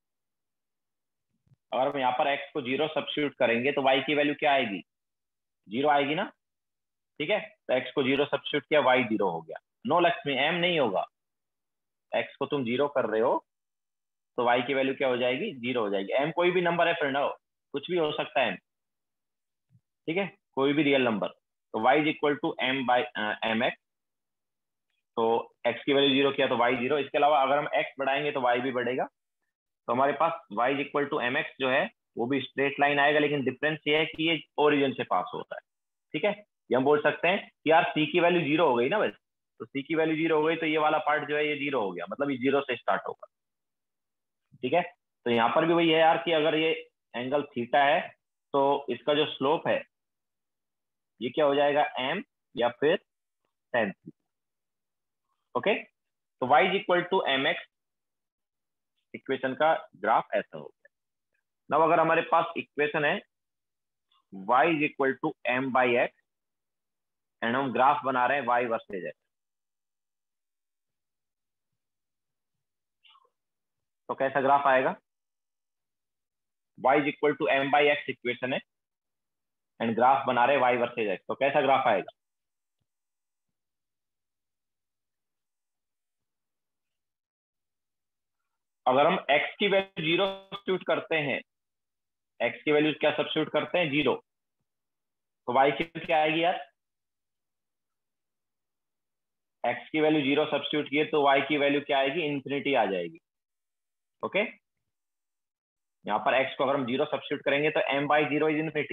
अगर हम यहाँ पर x को 0 सब्स्टिट्यूट करेंगे तो y की वैल्यू क्या आएगी? 0 आएगी ना। ठीक है, तो x को 0 सब्स्टिट्यूट किया, y 0 हो गया। नो लक्ष्मी, m नहीं होगा। x को तुम 0 कर रहे हो तो y की वैल्यू क्या हो जाएगी? 0 हो जाएगी। m कोई भी नंबर है फ्रेंड, कुछ भी हो सकता है m, ठीक है, कोई भी रियल नंबर। तो y is equal to m by m x, तो x की वैल्यू 0 किया तो y 0। इसके अलावा अगर हम x बढ़ाएंगे तो y भी बढ़ेगा। तो हमारे पास y is equal to m x जो है वो भी स्ट्रेट लाइन आएगा, लेकिन डिफरेंस ये है कि ये ओरिजिन से पास होता है। ठीक है, ये हम बोल सकते हैं कि यार c की वैल्यू 0 हो गई ना बस, तो c की वैल्यू 0 हो गई तो ये वाला पार्ट जो है ये 0 हो गया, मतलब ये 0 से स्टार्ट होगा। ठीक है, तो यहाँ पर भी वही है यार कि अगर ये एंगल थीटा है तो इसका जो स्लोप है ये क्या हो जाएगा? m या फिर tan थीटा। ओके, तो y is equal to m x equation का ग्राफ ऐसा हो गया। अब अगर हमारे पास इक्वेशन है y is equal to m by x and हम ग्राफ बना रहे हैं y वर्सेज x, तो कैसा ग्राफ आएगा? y is equal to m by x equation है एंड ग्राफ बना रहे हैं y वर्सेज x, तो कैसा ग्राफ आएगा? अगर हम x की वैल्यू 0 सब्स्टिट्यूट करते हैं, x की वैल्यू क्या सब्स्टिट्यूट करते हैं? 0, तो y की वैल्यू क्या आएगी यार? x की वैल्यू 0 सब्स्टिट्यूट किए तो y की वैल्यू क्या आएगी? इन्फिनिटी आ जाएगी। ओके, यहाँ पर x को अगर हम 0 सब्स्टिट्यूट करेंगे तो m by 0 is infinity.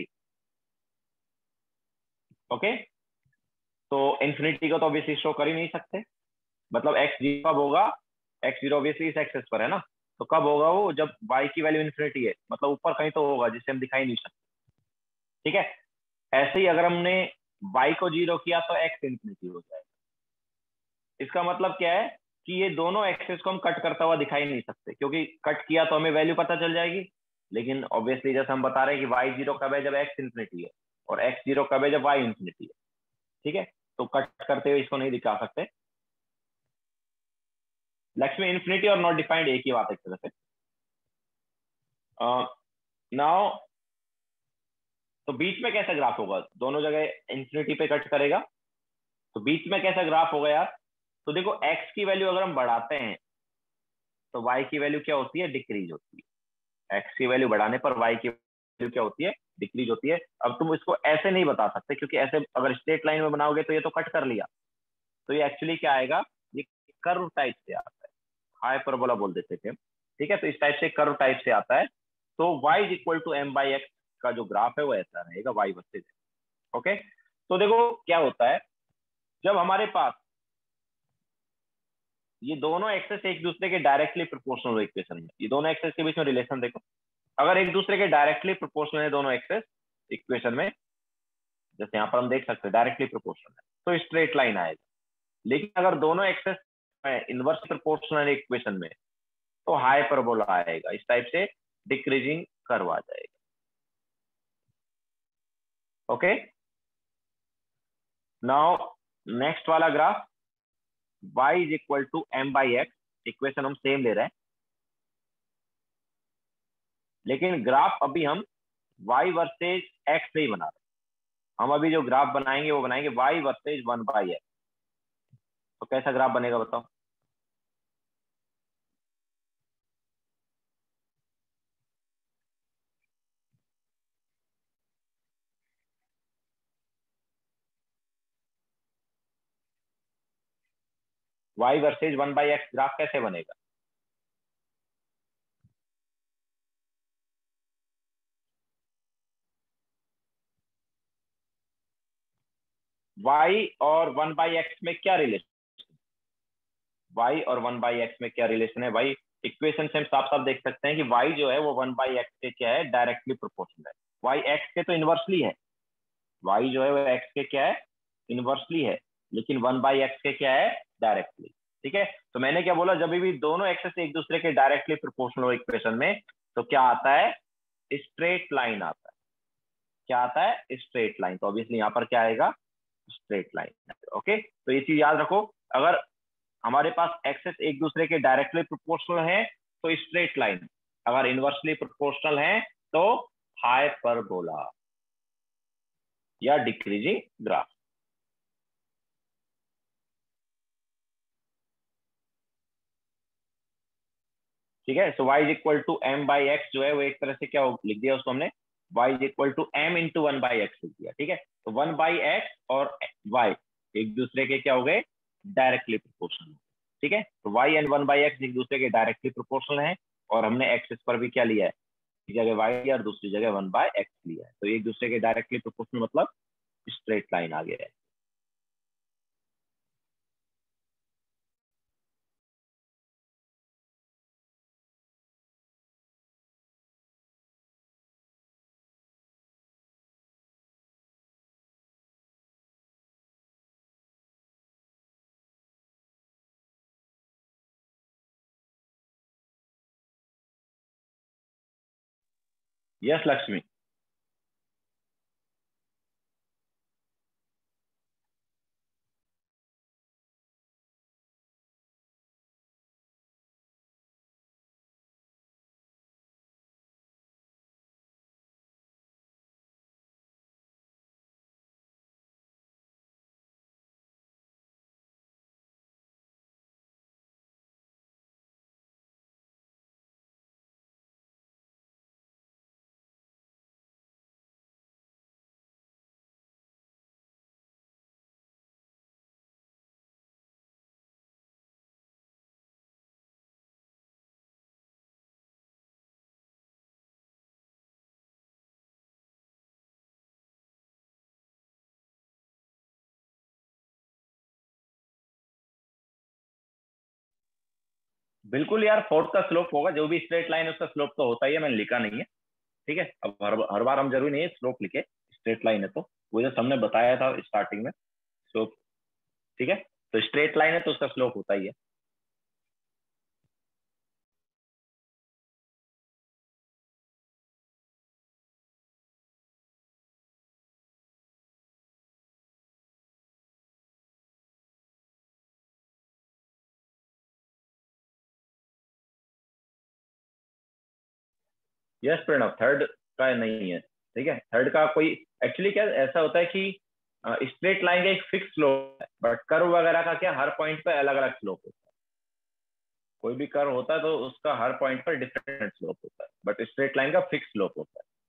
Okay, तो इन्फिनिटी को तो ऑब्वियसली शो कर ही नहीं सकते, मतलब x 0 कब होगा? x 0 ऑब्वियसली इस एक्सेस पर है ना, तो कब होगा वो? जब y की वैल्यू इन्फिनिटी है, मतलब ऊपर कहीं तो होगा जिसे हम दिखाई नहीं सकते। ठीक है, ऐसे ही अगर हमने y को 0 किया तो x इन्फिनिटी हो जाएगा। इसका मतलब क्या है कि ये दोनों एक्सेस को हम कट करता हुआ दिखाई नहीं सकते, क्योंकि कट किया तो हमें वैल्यू पता चल जाएगी, लेकिन ऑब्वियसली जैसे हम बता रहे हैं कि y 0 कब है? जब x इन्फिनिटी है, और x 0 कब है? जब y इन्फिनिटी है। ठीक है, तो कट करते हुए इसको नहीं दिखा सकते। लक्ष्मी, इन्फिनिटी और नॉट डिफाइंड एक ही बात है एक तरह से। नाउ तो बीच में कैसा ग्राफ होगा? दोनों जगह इंफिनिटी पे कट करेगा, तो बीच में कैसा ग्राफ होगा यार? तो देखो x की वैल्यू अगर हम बढ़ाते हैं तो y की वैल्यू क्या होती है? डिक्रीज होती है। x की वैल्यू बढ़ाने पर y की वैल्यू क्या होती है? डिक्रीज होती है। अब तुम इसको ऐसे नहीं बता सकते, क्योंकि ऐसे अगर स्ट्रेट लाइन में बनाओगे तो ये तो कट कर लिया, तो ये एक्चुअली क्या आएगा? ये कर्व टाइप से आता है, हाइपरबोला बोल देते थे हम। ठीक है, तो इस टाइप से कर्व टाइप से आता है। तो y is equal to m by x का जो ग्राफ है वो ऐसा रहेगा, y वर्सेज। ओके, तो देखो क्या होता है जब हमारे पास ये दोनों एक्सेस एक दूसरे के डायरेक्टली प्रोपोर्शनल हो इक्वेशन में, ये दोनों एक्सेस के बीच में रिलेशन देखो, अगर एक दूसरे के डायरेक्टली प्रोपोर्शनल है दोनों एक्सेस इक्वेशन में, जैसे यहाँ पर हम देख सकते हैं डायरेक्टली प्रोपोर्शनल है तो स्ट्रेट लाइन आएगा। लेकिन अगर दोनों एक्सेस इनवर्स प्रोपोर्शनल इक्वेशन में तो हाइपरबोला आएगा, इस टाइप से डिक्रीजिंग कर्व आ जाएगा। ओके, नाउ नेक्स्ट वाला graph y is equal to m by x, equation हम सेम ले रहे हैं, लेकिन ग्राफ अभी हम y वर्सेज x नहीं बना रहे। हम अभी जो ग्राफ बनाएंगे वो बनाएंगे y वर्सेज 1 बाई एक्स। तो कैसा ग्राफ बनेगा बताओ? y versus 1 by x graph कैसे बनेगा? y और 1/x में क्या रिलेशन, y और 1/x में क्या रिलेशन है भाई? इक्वेशन से हम साफ साफ देख सकते हैं कि y जो है वो 1/x के क्या है, डायरेक्टली प्रोपोर्शनल है। y x के तो इनवर्सली है, y जो है वो x के क्या है, इनवर्सली है, लेकिन 1/x के क्या है, डायरेक्टली। ठीक है, तो मैंने क्या बोला, जब भी दोनों एक्सेस एक दूसरे के डायरेक्टली प्रोपोर्शनल हो इक्वेशन में, तो क्या आता है, स्ट्रेट लाइन आता है। क्या आता है, स्ट्रेट लाइन। तो ऑब्वियसली यहाँ पर क्या आएगा, स्ट्रेट लाइन। ओके, तो ये चीज याद रखो, अगर हमारे पास एक्सेस एक दूसरे के डायरेक्टली प्रोपोर्शनल है तो स्ट्रेट लाइन, अगर इनवर्सली प्रोपोर्शनल है तो हाइपरबोला या डिक्रीजिंग ग्राफ। ठीक है, so y is equal to m by x जो है वो एक तरह से क्या लिख दिया उसको हमने, y is equal to m into 1/x लिख दिया। ठीक है, तो 1/x और y एक दूसरे के क्या हो गए, डायरेक्टली प्रोपोर्शनल। ठीक है, तो y एंड 1/x एक दूसरे के डायरेक्टली प्रोपोर्शनल है, और हमने एक्सिस पर भी क्या लिया है, एक जगह y लिया और दूसरी जगह 1/x लिया है, तो एक दूसरे के डायरेक्टली प्रोपोर्शनल मतलब स्ट्रेट लाइन आ गया है। यस लक्ष्मी। बिल्कुल यार, फोर्थ का स्लोप होगा, जो भी स्ट्रेट लाइन है उसका स्लोप तो होता ही है, मैंने लिखा नहीं है। ठीक है, अब हर बार हम जरूरी नहीं है स्लोप लिखे, स्ट्रेट लाइन है तो वो जो हमने बताया था स्टार्टिंग में स्लोप। ठीक है, तो स्ट्रेट लाइन है तो उसका स्लोप होता ही है। यस प्रणव, थर्ड का नहीं है। ठीक है, थर्ड का कोई, एक्चुअली क्या ऐसा होता है कि स्ट्रेट लाइन का एक फिक्स स्लोप है, बट कर्व वगैरह का क्या हर पॉइंट पे अलग अलग स्लोप होता है। कोई भी कर्व होता है तो उसका हर पॉइंट पर डिफरेंट स्लोप होता है, बट स्ट्रेट लाइन का फिक्स स्लोप होता है।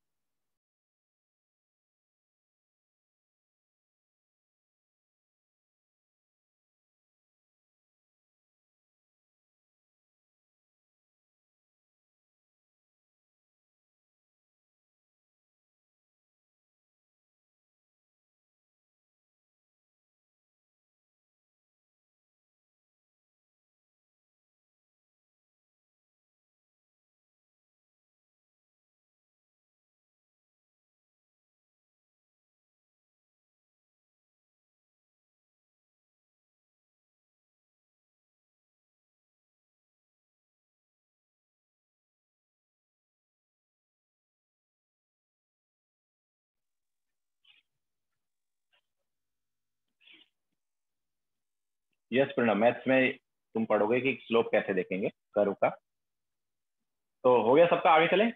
यस प्रणव, मैथ्स में तुम पढ़ोगे कि स्लोप कैसे देखेंगे कर्व का। तो हो गया सबका, आगे चले।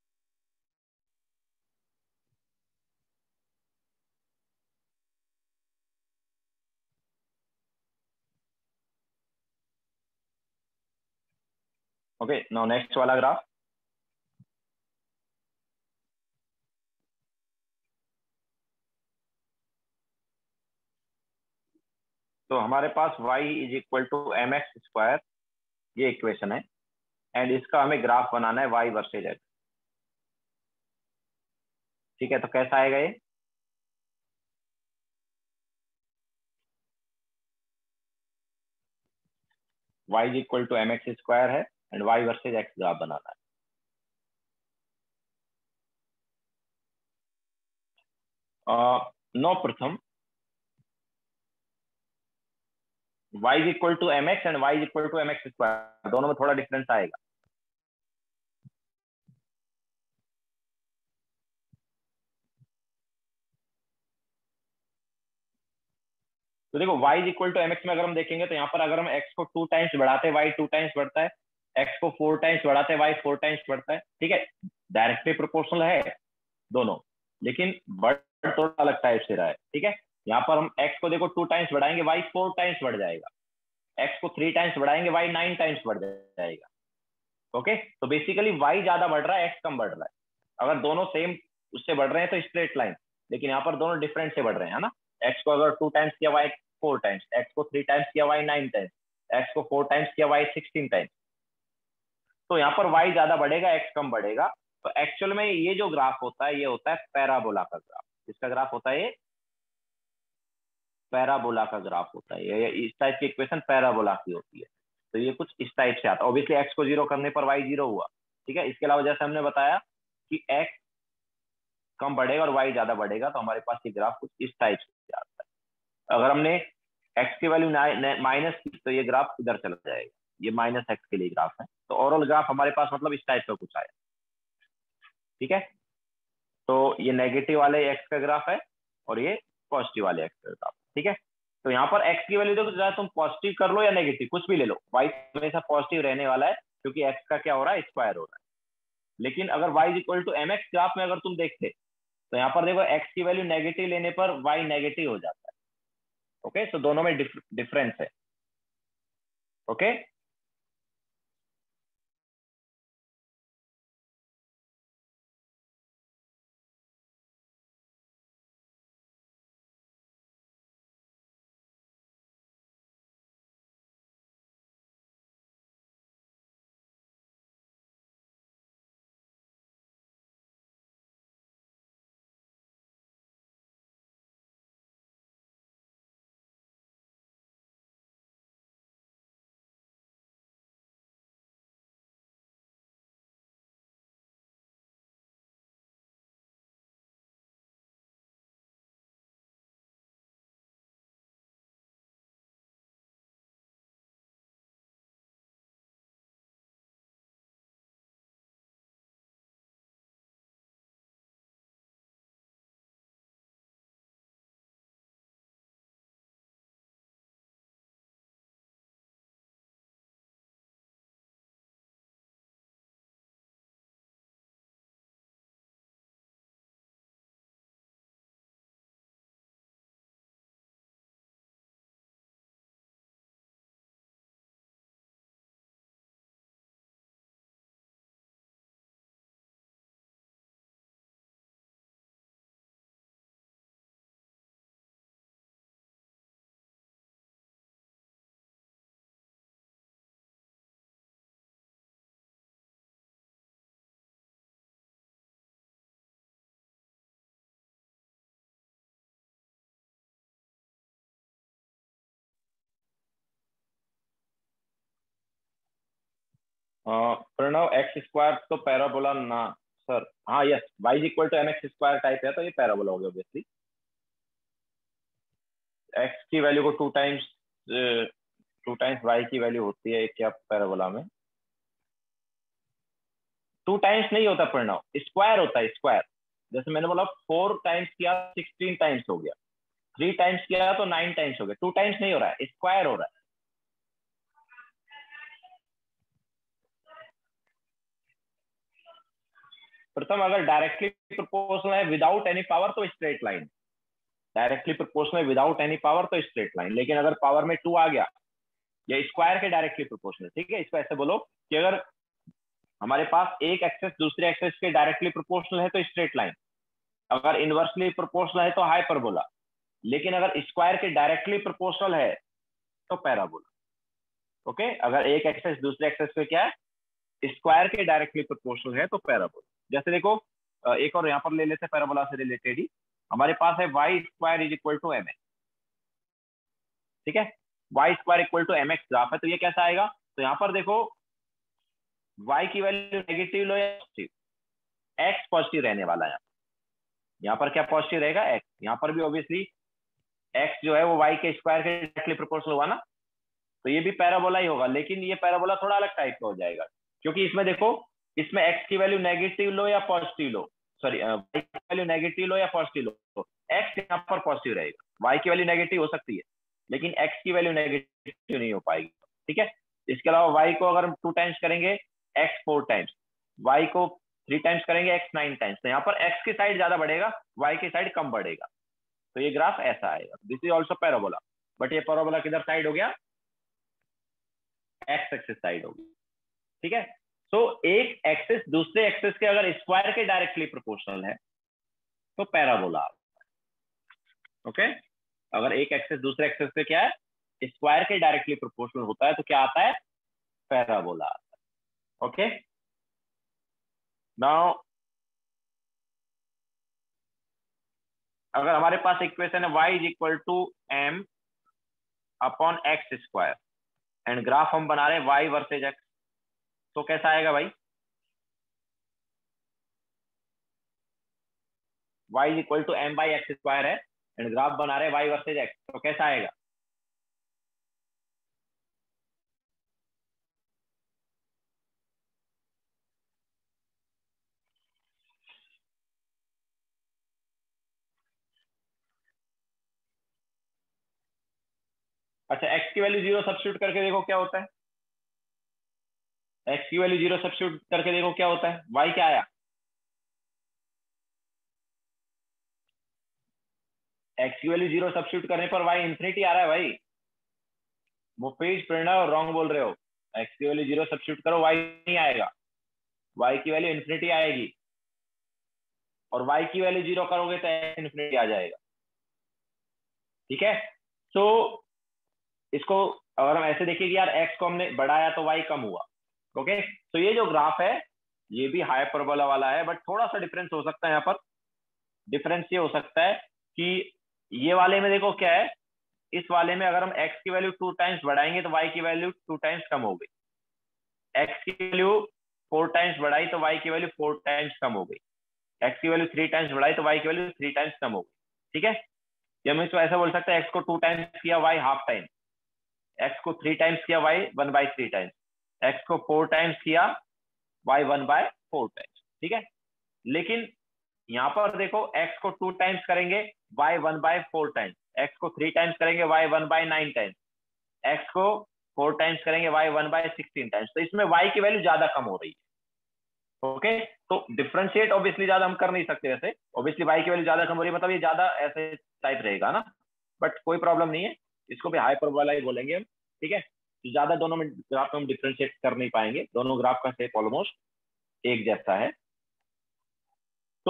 ओके, नाउ नेक्स्ट वाला ग्राफ। तो हमारे पास y is equal to m x square, ये इक्वेशन है, एंड इसका हमें ग्राफ बनाना है y वर्सेज x। ठीक है, तो कैसा आएगा ये, y is equal to m x square है and y versus x graph बनाना है। No Pratham y is equal to m x and y is equal to m x square, दोनों में थोड़ा डिफरेंस आएगा। तो देखो y is equal to m x में अगर हम देखेंगे तो यहाँ पर अगर हम x को 2 टाइम्स बढ़ाते y 2 टाइम्स बढ़ता है, x को 4 टाइम्स बढ़ाते y 4 टाइम्स बढ़ता है, ठीक है, डायरेक्टली प्रोपोर्शनल है दोनों, लेकिन बढ़ थोड़ा अलग टाइप से रहा है, ठीक है। यहाँ पर हम x को देखो 2 टाइम्स बढ़ाएंगे y 4 टाइम्स बढ़ जाएगा, x को 3 टाइम्स बढ़ाएंगे y 9 टाइम्स बढ़ जाएगा। ओके, तो बेसिकली y ज्यादा बढ़ रहा है, x कम बढ़ रहा है। अगर दोनों सेम उससे बढ़ रहे हैं तो स्ट्रेट लाइन, लेकिन यहाँ पर दोनों डिफरेंट से बढ़ रहे हैं, है ना। x को अगर 2 टाइम्स किया y 4 टाइम्स, x को 3 टाइम्स किया y 9 टाइम्स, x को 4 टाइम्स किया y 16 टाइम्स। तो यहाँ पर y ज्यादा बढ़ेगा, x कम बढ़ेगा। तो एक्चुअल में ये जो ग्राफ होता है ये होता है पैराबोला का ग्राफ। इसका ग्राफ होता है ये पैराबोला का ग्राफ होता है। ये इस टाइप की इक्वेशन पैराबोला की होती है। तो ये कुछ इस टाइप से आता है। ऑब्वियसली x को 0 करने पर y 0 हुआ, ठीक है। इसके अलावा जैसे हमने बताया कि x कम बढ़ेगा और y ज्यादा बढ़ेगा, तो हमारे पास ये ग्राफ कुछ इस टाइप से आता है। अगर हमने x की वैल्यू माइनस की तो ये ग्राफ इधर चला जाएगा, ये माइनस x के लिए ग्राफ है। तो ओवरऑल ग्राफ हमारे पास मतलब इस टाइप का कुछ आया, ठीक है। तो ये नेगेटिव वाले x का ग्राफ है और ये पॉजिटिव वाले x का ग्राफ, ठीक है। तो यहाँ पर x की वैल्यू देखो, चाहे तुम पॉजिटिव कर लो या नेगेटिव कुछ भी ले लो, y हमेशा पॉजिटिव रहने वाला है क्योंकि x का क्या हो रहा है, स्क्वायर हो रहा है। लेकिन अगर y is equal to m x graph में अगर तुम देखते तो यहाँ पर देखो x की वैल्यू नेगेटिव लेने पर y नेगेटिव हो जाता है। ओके, तो दोनों में डिफरेंस है। ओके, प्रणव एक्स स्क्वायर तो पैराबोला ना सर, हाँ yes, y equal to m x square type है तो ये पैराबोला हो गया। ऑब्वियसली एक्स की वैल्यू को 2 टाइम्स वाई की वैल्यू होती है क्या पैराबोला में? 2 टाइम्स नहीं होता प्रणव, स्क्वायर होता है, स्क्वायर। जैसे मैंने बोला 4 टाइम्स किया 16 टाइम्स हो गया, 3 टाइम्स किया तो 9 टाइम्स हो गया। 2 टाइम्स नहीं हो रहा है, स्क्वायर हो रहा है। प्रथम अगर डायरेक्टली प्रोपोर्शनल है विदाउट एनी पावर तो straight line, directly proportional without any power तो स्ट्रेट लाइन। लेकिन अगर पावर में 2 आ गया या स्क्वायर के डायरेक्टली प्रोपोर्शनल, ठीक है, इसको ऐसे बोलो कि अगर हमारे पास एक एक्सेस दूसरे एक्सेस के डायरेक्टली प्रोपोर्शनल है तो स्ट्रेट लाइन, अगर इनवर्सली प्रोपोर्शनल है तो हाइपरबोला, लेकिन अगर स्क्वायर के डायरेक्टली प्रोपोर्शनल है तो पैराबोला। ओके, अगर एक एक्सेस दूसरे एक्सेस पे क्या है, स्क्वायर के डायरेक्टली प्रोपोर्शनल है तो पैराबोला। जैसे देखो एक और यहाँ पर ले लेते हैं पैराबोला से रिलेटेड ही, हमारे पास है y square is equal to m x, ठीक है। Y square equal to m x graph है, तो ये कैसा आएगा? तो यहाँ पर देखो y की वैल्यू नेगेटिव लो या पॉजिटिव, x पॉजिटिव रहने वाला है। यहाँ पर क्या पॉजिटिव रहेगा? x। यहाँ पर भी ऑब्वियसली x जो है वो y के स्क्वायर के डायरेक्टली प्रोपोर्शनल हुआ ना, तो ये भी पैराबोला ही होगा, लेकिन ये पैराबोला थोड़ा अलग टाइप का हो जाएगा, क्योंकि इसमें देखो, इसमें x की वैल्यू नेगेटिव लो या पॉजिटिव लो, सॉरी y की वैल्यू नेगेटिव लो या पॉजिटिव लो, तो x यहाँ पर पॉजिटिव रहेगा, y की वैल्यू नेगेटिव हो सकती है लेकिन x की वैल्यू नेगेटिव नहीं हो पाएगी। ठीक है, इसके अलावा y को अगर हम 2 टाइम्स करेंगे x 4 टाइम्स, y को 3 टाइम्स करेंगे x 9 टाइम्स, तो यहाँ पर x की साइड ज्यादा बढ़ेगा, y की साइड कम बढ़ेगा, तो ये ग्राफ ऐसा आएगा। This is also parabola, but ये पैराबोला किधर साइड हो गया? एक्स एक्सिस साइड होगी। ठीक है, सो एक एक्सिस दूसरे एक्सिस के अगर स्क्वायर के डायरेक्टली प्रोपोर्शनल है तो पैराबोला। ओके, अगर एक एक्सिस दूसरे एक्सिस पे क्या है, स्क्वायर के डायरेक्टली प्रोपोर्शनल होता है तो क्या आता है? पैराबोला आता है। ओके, नाउ अगर हमारे पास इक्वेशन है y is equal to m upon x square and graph हम बना रहे हैं y वर्सेज x, तो कैसा आएगा भाई? y is equal to m by x square है एंड ग्राफ बना रहे हैं y वर्सेज x, तो कैसा आएगा? अच्छा, x की वैल्यू 0 सब्स्टिट्यूट करके देखो क्या होता है, x की वैल्यू 0 सब्स्टिट्यूट करके देखो क्या होता है, y क्या आया? x की वैल्यू 0 सब्स्टिट्यूट करने पर y इंफिनिटी आ रहा है भाई, वो पेज प्रणव रॉन्ग बोल रहे हो। x की वैल्यू 0 सब्स्टिट्यूट करो, y नहीं आएगा, y की वैल्यू इंफिनिटी आएगी, और y की वैल्यू 0 करोगे तो x इंफिनिटी आ जाएगा। ठीक है, तो इसको अगर हम ऐसे देखें कि यार x को हमने बढ़ाया तो y कम हुआ। ओके, तो ये जो ग्राफ है ये भी हाइपरबोला वाला है, बट थोड़ा सा डिफरेंस हो सकता है। यहाँ पर डिफरेंस ये हो सकता है कि ये वाले में देखो क्या है, इस वाले में अगर हम x की वैल्यू 2 टाइम्स बढ़ाएंगे तो y की वैल्यू 2 टाइम्स कम हो गई, x की वैल्यू 4 टाइम्स बढ़ाई तो y की वैल्यू 4 टाइम्स कम हो गई, x की वैल्यू 3 टाइम्स बढ़ाई तो y की वैल्यू 3 टाइम्स कम हो गई। ठीक है, या हम इसको ऐसा बोल सकते हैं, x को 2 टाइम्स किया y हाफ टाइम, x को 3 टाइम्स किया y 1/3 टाइम्स, x को 4 टाइम्स किया y 1/4 टाइम्स। ठीक है, लेकिन यहाँ पर देखो x को 2 टाइम्स करेंगे y 1/4 टाइम्स, x को 3 टाइम्स करेंगे y 1/9 टाइम्स, x को 4 टाइम्स करेंगे y 1/16 टाइम्स, तो इसमें y की वैल्यू ज्यादा कम हो रही है। ओके, तो डिफरेंशिएट ऑब्वियसली ज्यादा हम कर नहीं सकते, वैसे ऑब्वियसली y की वैल्यू ज्यादा कम हो रही है, मतलब ये ज्यादा ऐसे टाइप रहेगा ना, बट कोई प्रॉब्लम नहीं है, इसको भी हाइपरबोला ही बोलेंगे हम। ठीक है, तो ज्यादा दोनों में ग्राफ हम डिफरेंशिएट कर नहीं पाएंगे, दोनों ग्राफ का शेप ऑलमोस्ट एक जैसा है। तो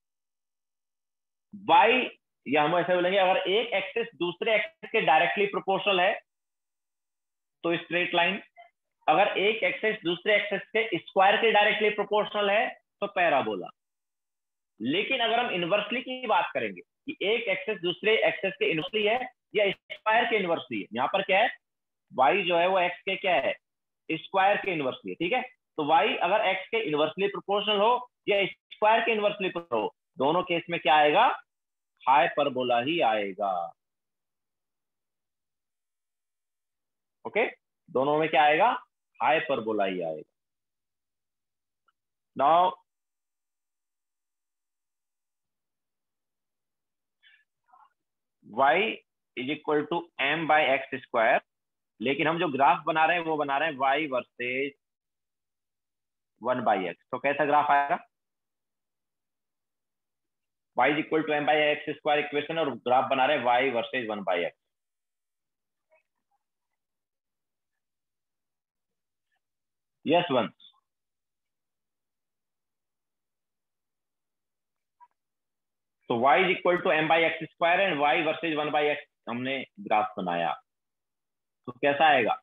y, या हम ऐसे बोलेंगे अगर एक एक्सिस दूसरे एक्सिस के डायरेक्टली प्रोपोर्शनल है तो स्ट्रेट लाइन, अगर एक एक्सिस दूसरे एक्सिस के स्क्वायर के डायरेक्टली प्रोपोर्शनल है तो पैराबोला। लेकिन अगर हम इनवर्सली की बात करेंगे कि एक एक्सिस दूसरे एक्सिस के इनवर्सली है या स्क्वायर के इनवर्सली है, यहाँ पर क्या है, y जो है वो x के क्या है, स्क्वायर के इनवर्सली है। ठीक है, तो y अगर x के इनवर्सली प्रोपोर्शनल हो या स्क्वायर के इनवर्सली प्रोपोर्शनल हो, दोनों केस में क्या आएगा, हाइपरबोला ही आएगा। ओके, दोनों में क्या आएगा, हाइपरबोला ही आएगा। Now y is equal to m by x square, लेकिन हम जो ग्राफ बना रहे हैं वो बना रहे हैं y वर्सेज 1/x, तो कैसा ग्राफ आएगा, y is equal to m by x square equation और ग्राफ बना रहे हैं y versus 1/x। Yes one, तो y is equal to m by x square and y versus 1/x हमने graph बनाया, तो कैसा आएगा?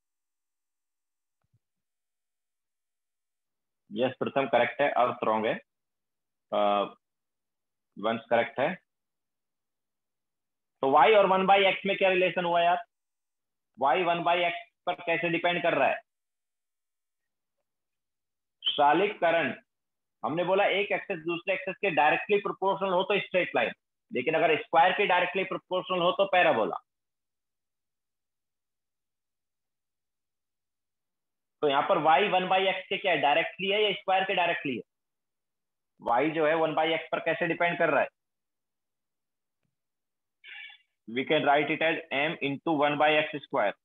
यस प्रथम करेक्ट है, अर्थ रॉन्ग है, वंश करेक्ट है। तो y और 1/x में क्या रिलेशन हुआ यार? वाई 1/x पर कैसे डिपेंड कर रहा है? सालिककरण, हमने बोला एक एक्सेस दूसरे एक्सेस के डायरेक्टली प्रोपोर्शनल हो तो स्ट्रेट लाइन, लेकिन अगर स्क्वायर के डायरेक्टली प्रोपोर्शनल हो तो पैराबोला। तो यहाँ पर y 1/x के क्या है, डायरेक्टली है या स्क्वायर के डायरेक्टली है? y जो है 1/x पर कैसे डिपेंड कर रहा है? We can write it as m into 1/x square.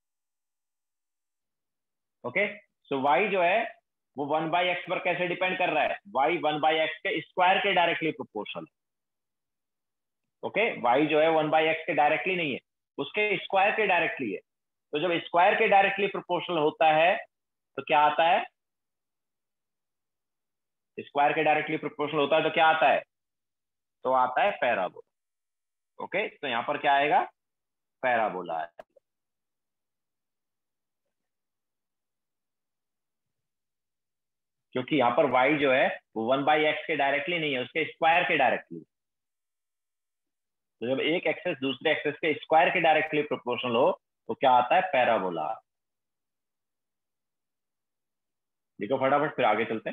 Okay, so y जो है वो 1/x पर कैसे डिपेंड कर रहा है? y 1/x के स्क्वायर के डायरेक्टली प्रोपोर्शनल। ओके, y जो है 1/x के डायरेक्टली नहीं है, उसके स्क्वायर के डायरेक्टली है। तो जब स्क्वायर के डायरेक्टली प्रोपोर्शनल होता है तो क्या आता है? स्क्वायर के डायरेक्टली प्रोपोर्शनल होता है तो क्या आता है? तो आता है पैराबोला। ओके, तो यहां पर क्या आएगा? पैराबोला है। क्योंकि यहाँ पर y जो है वो 1/x के डायरेक्टली नहीं है, उसके स्क्वायर के डायरेक्टली। तो जब एक एक्सेस दूसरे एक्सेस के स्क्वायर के डायरेक्टली प्रोपोर्शनल हो तो क्या आता है? पैराबोला। देखो फटाफट, फिर आगे चलते हैं।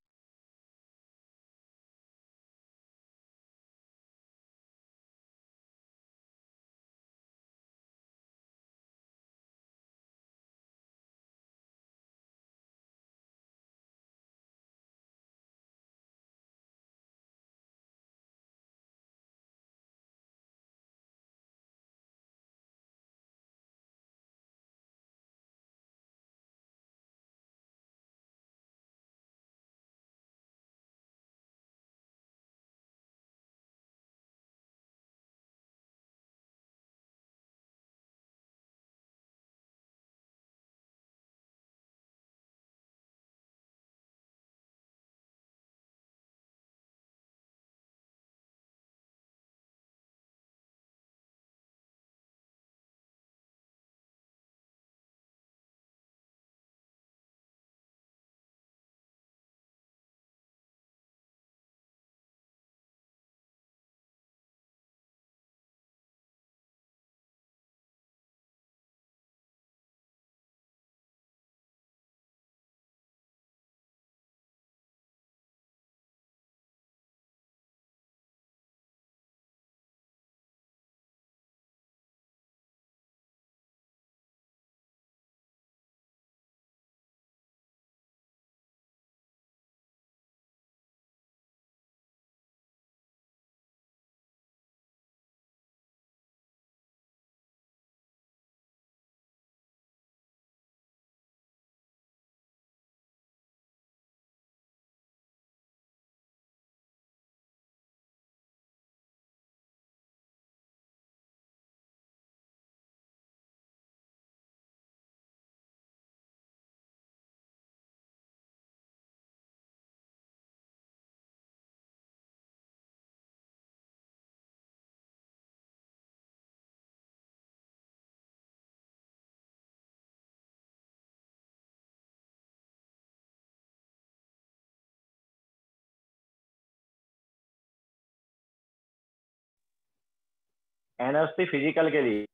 एनएससी फिजिकल के लिए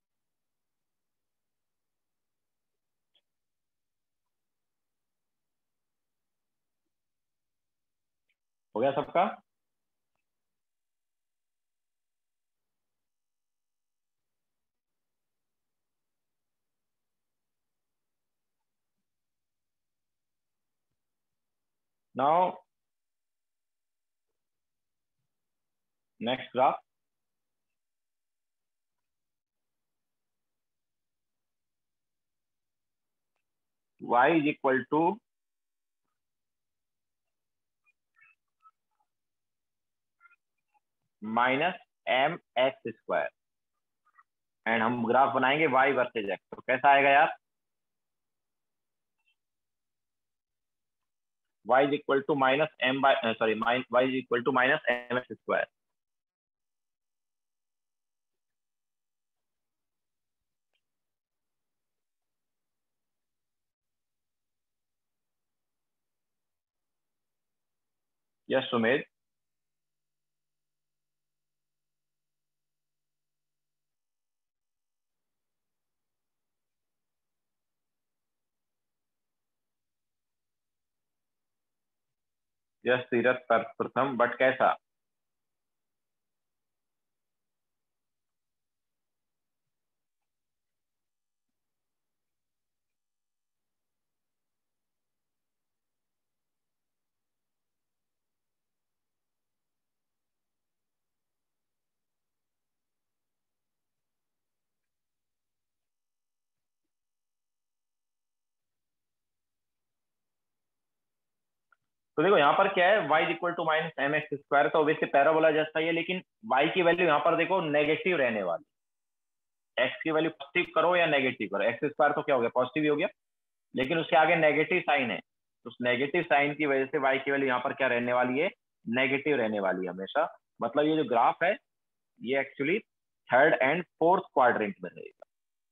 हो गया सबका? Now next graph. y is equal to -mx square, and हम ग्राफ बनाएंगे y वर्सेज x। तो कैसा आएगा यार? y is equal to y is equal to -mx square. Yes Sumedh. Yes Tirath Pratham, but कैसा? तो देखो यहाँ पर क्या है, y equal to minus m x square, तो ऑब्वियसली पैराबोला जैसा ही है, लेकिन y की वैल्यू यहाँ पर देखो नेगेटिव रहने वाली। x की वैल्यू पॉजिटिव करो या नेगेटिव करो, एक्स स्क्वायर तो क्या हो गया, पॉजिटिव ही हो गया, लेकिन उसके आगे नेगेटिव साइन है, तो उस नेगेटिव साइन की वजह से y की वैल्यू यहाँ पर क्या रहने वाली है, नेगेटिव रहने वाली है हमेशा। मतलब ये जो ग्राफ है ये actually third and fourth quadrant में रहेगा।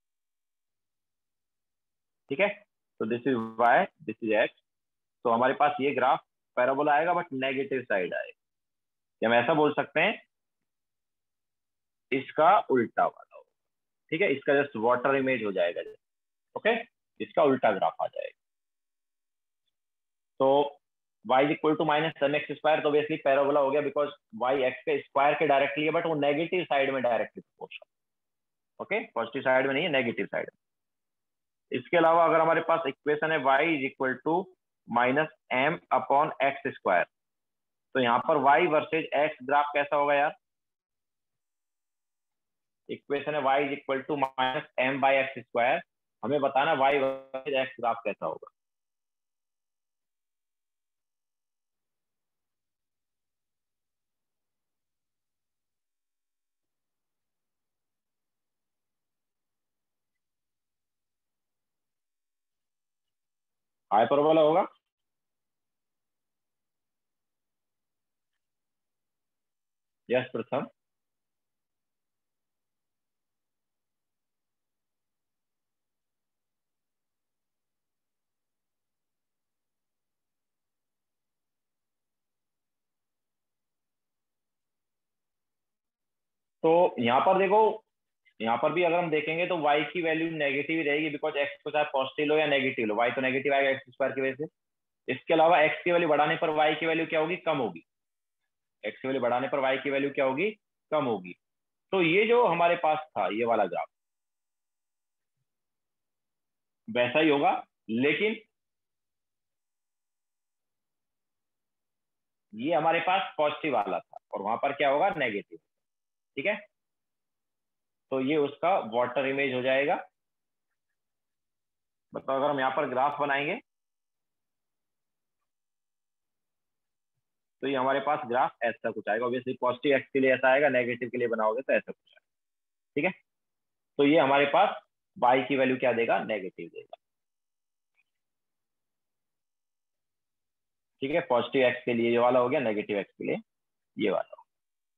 ठीक है, तो this is y, this is x। तो हमारे पास ये ग्राफ पैराबोला आएगा बट नेगेटिव साइड आएगा, या हम ऐसा बोल सकते हैं इसका उल्टा वाला होगा। ठीक है, इसका जस्ट वाटर इमेज हो जाएगा। ओके, इसका उल्टा ग्राफ आ जाएगा। तो y equal to minus m x square, तो ऑब्वियसली पैराबोला हो गया, बिकॉज y x के स्क्वायर के डायरेक्टली है, बट वो नेगेटिव साइड में directly proportional. Okay, positive side में नहीं है, नेगेटिव साइड में। इसके अलावा अगर हमारे पास इक्वेशन है y equal to minus m upon x square, तो यहाँ पर y वर्सेज x ग्राफ कैसा होगा यार? इक्वेशन है y equal to minus m by x square, हमें बताना y वर्सेज x ग्राफ कैसा होगा। हाइपरबोला होगा। यस प्रथम। तो यहाँ पर देखो, यहाँ पर भी अगर हम देखेंगे तो y की वैल्यू नेगेटिव ही रहेगी, बिकॉज x को चाहे पॉजिटिव लो या नेगेटिव लो, y तो नेगेटिव आएगा एक्स स्क्वायर की वजह से। इसके अलावा x की वैल्यू बढ़ाने पर y की वैल्यू क्या होगी, कम होगी। x की वैल्यू बढ़ाने पर y की वैल्यू क्या होगी, कम होगी। तो ये जो हमारे पास था ये वाला ग्राफ वैसा ही होगा, लेकिन ये हमारे पास पॉजिटिव वाला था और वहां पर क्या होगा, नेगेटिव। ठीक है, तो ये उसका वाटर इमेज हो जाएगा। मतलब अगर हम यहाँ पर ग्राफ बनाएंगे तो ये हमारे पास ग्राफ ऐसा कुछ आएगा। ऑब्वियसली पॉजिटिव एक्स के लिए ऐसा आएगा, नेगेटिव के लिए बनाओगे तो ऐसा कुछ आएगा। ठीक है, तो ये हमारे पास y की वैल्यू क्या देगा, नेगेटिव देगा। ठीक है, पॉजिटिव एक्स के लिए ये वाला हो गया, नेगेटिव एक्स के लिए ये वाला हो।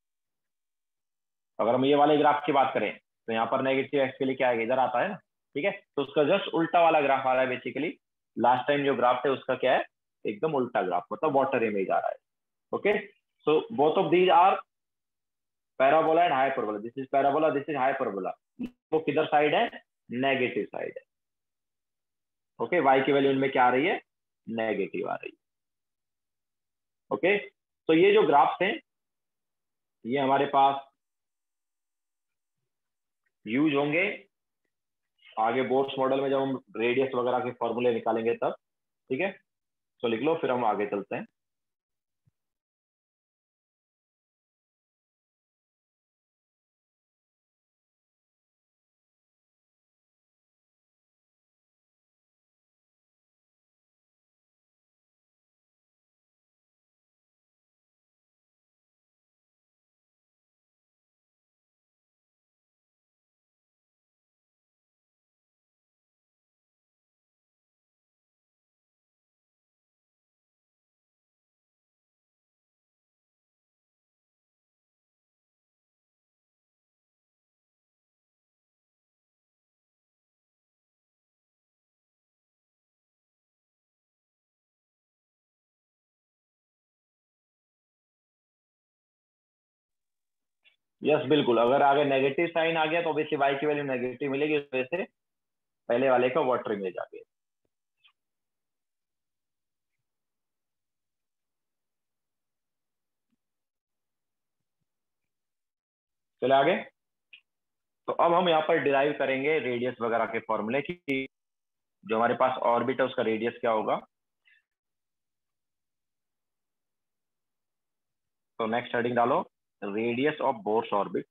अगर हम ये वाले ग्राफ की बात करें तो यहाँ पर नेगेटिव एक्स के लिए क्या आएगा, इधर आता है ना। ठीक है, तो उसका जस्ट उल्टा वाला ग्राफ आ रहा है बेसिकली। लास्ट टाइम जो ग्राफ थे उसका क्या है, एकदम उल्टा ग्राफ, मतलब वाटर इमेज आ रहा है। Okay, so both of these are parabola and hyperbola. This is parabola, this is hyperbola. वो किधर साइड है, नेगेटिव साइड है। ओके, वाई की वैल्यू इनमें क्या आ रही है, नेगेटिव आ रही है। ओके, तो ये जो ग्राफ्स हैं ये हमारे पास यूज होंगे आगे बोर्ड्स मॉडल में, जब हम रेडियस वगैरह के फॉर्मूले निकालेंगे तब। ठीक है, तो लिख लो, फिर हम आगे चलते हैं। यस बिल्कुल, अगर आगे नेगेटिव साइन आ गया तो ऑब्वियसली वाई की वैल्यू नेगेटिव मिलेगी, उस वजह से पहले वाले का वाटर इमेज आ गया। चले आगे। तो अब हम यहाँ पर डिराइव करेंगे रेडियस वगैरह के फॉर्मूले की। जो हमारे पास ऑर्बिट है उसका रेडियस क्या होगा। तो नेक्स्ट हेडिंग डालो, रेडियस ऑफ बोर्स ऑर्बिट।